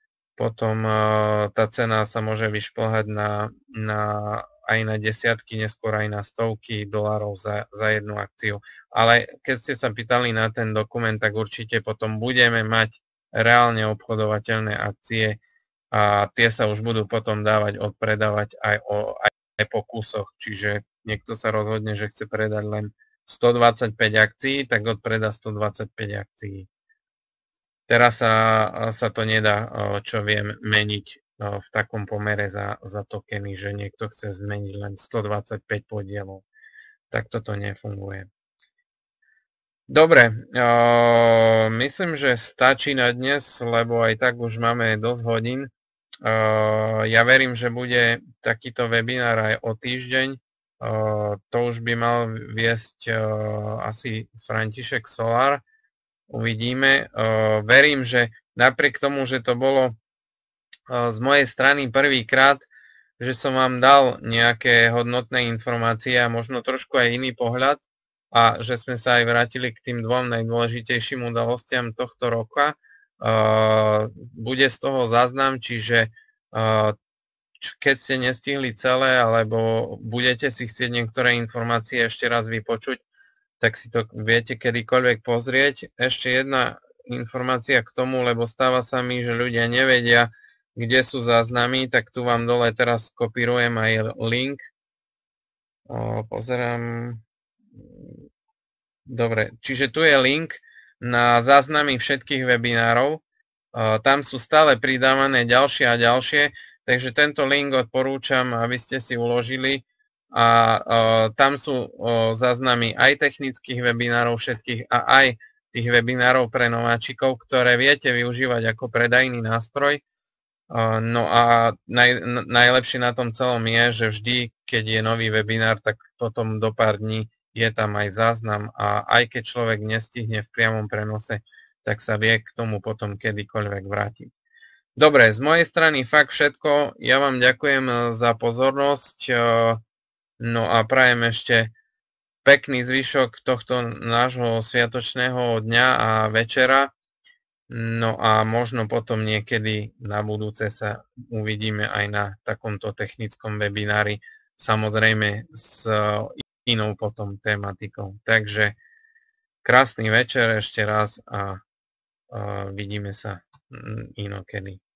potom uh, tá cena sa môže vyšplhať na, na, aj na desiatky, neskôr aj na stovky dolárov za, za jednu akciu. Ale keď ste sa pýtali na ten dokument, tak určite potom budeme mať reálne obchodovateľné akcie, a tie sa už budú potom dávať odpredávať aj, o, aj, aj po kúsoch. Čiže niekto sa rozhodne, že chce predať len stodvadsaťpäť akcií, tak odpredá stodvadsaťpäť akcií. Teraz sa, sa to nedá, čo viem, meniť v takom pomere za, za tokeny, že niekto chce zmeniť len stodvadsaťpäť podielov. Tak toto nefunguje. Dobre, uh, myslím, že stačí na dnes, lebo aj tak už máme dosť hodín. Uh, ja verím, že bude takýto webinár aj o týždeň. Uh, to už by mal viesť uh, asi František Solár. Uvidíme. Uh, verím, že napriek tomu, že to bolo uh, z mojej strany prvýkrát, že som vám dal nejaké hodnotné informácie a možno trošku aj iný pohľad a že sme sa aj vrátili k tým dvom najdôležitejším udalostiam tohto roka. Uh, bude z toho záznam, čiže uh, keď ste nestihli celé, alebo budete si chcieť niektoré informácie ešte raz vypočuť, tak si to viete kedykoľvek pozrieť. Ešte jedna informácia k tomu, lebo stáva sa mi, že ľudia nevedia, kde sú záznamy, tak tu vám dole teraz kopírujem aj link. Uh, pozerám. Dobre, čiže tu je link na záznamy všetkých webinárov. Tam sú stále pridávané ďalšie a ďalšie, takže tento link odporúčam, aby ste si uložili a tam sú záznamy aj technických webinárov všetkých a aj tých webinárov pre nováčikov, ktoré viete využívať ako predajný nástroj. No a naj, najlepšie na tom celom je, že vždy, keď je nový webinár, tak potom do pár dní je tam aj záznam a aj keď človek nestihne v priamom prenose, tak sa vie k tomu potom kedykoľvek vrátiť. Dobre, z mojej strany fakt všetko. Ja vám ďakujem za pozornosť. No a prajem ešte pekný zvyšok tohto nášho sviatočného dňa a večera. No a možno potom niekedy na budúce sa uvidíme aj na takomto technickom webinári, samozrejme s inou potom tematikou. Takže krásny večer ešte raz a vidíme sa inokedy.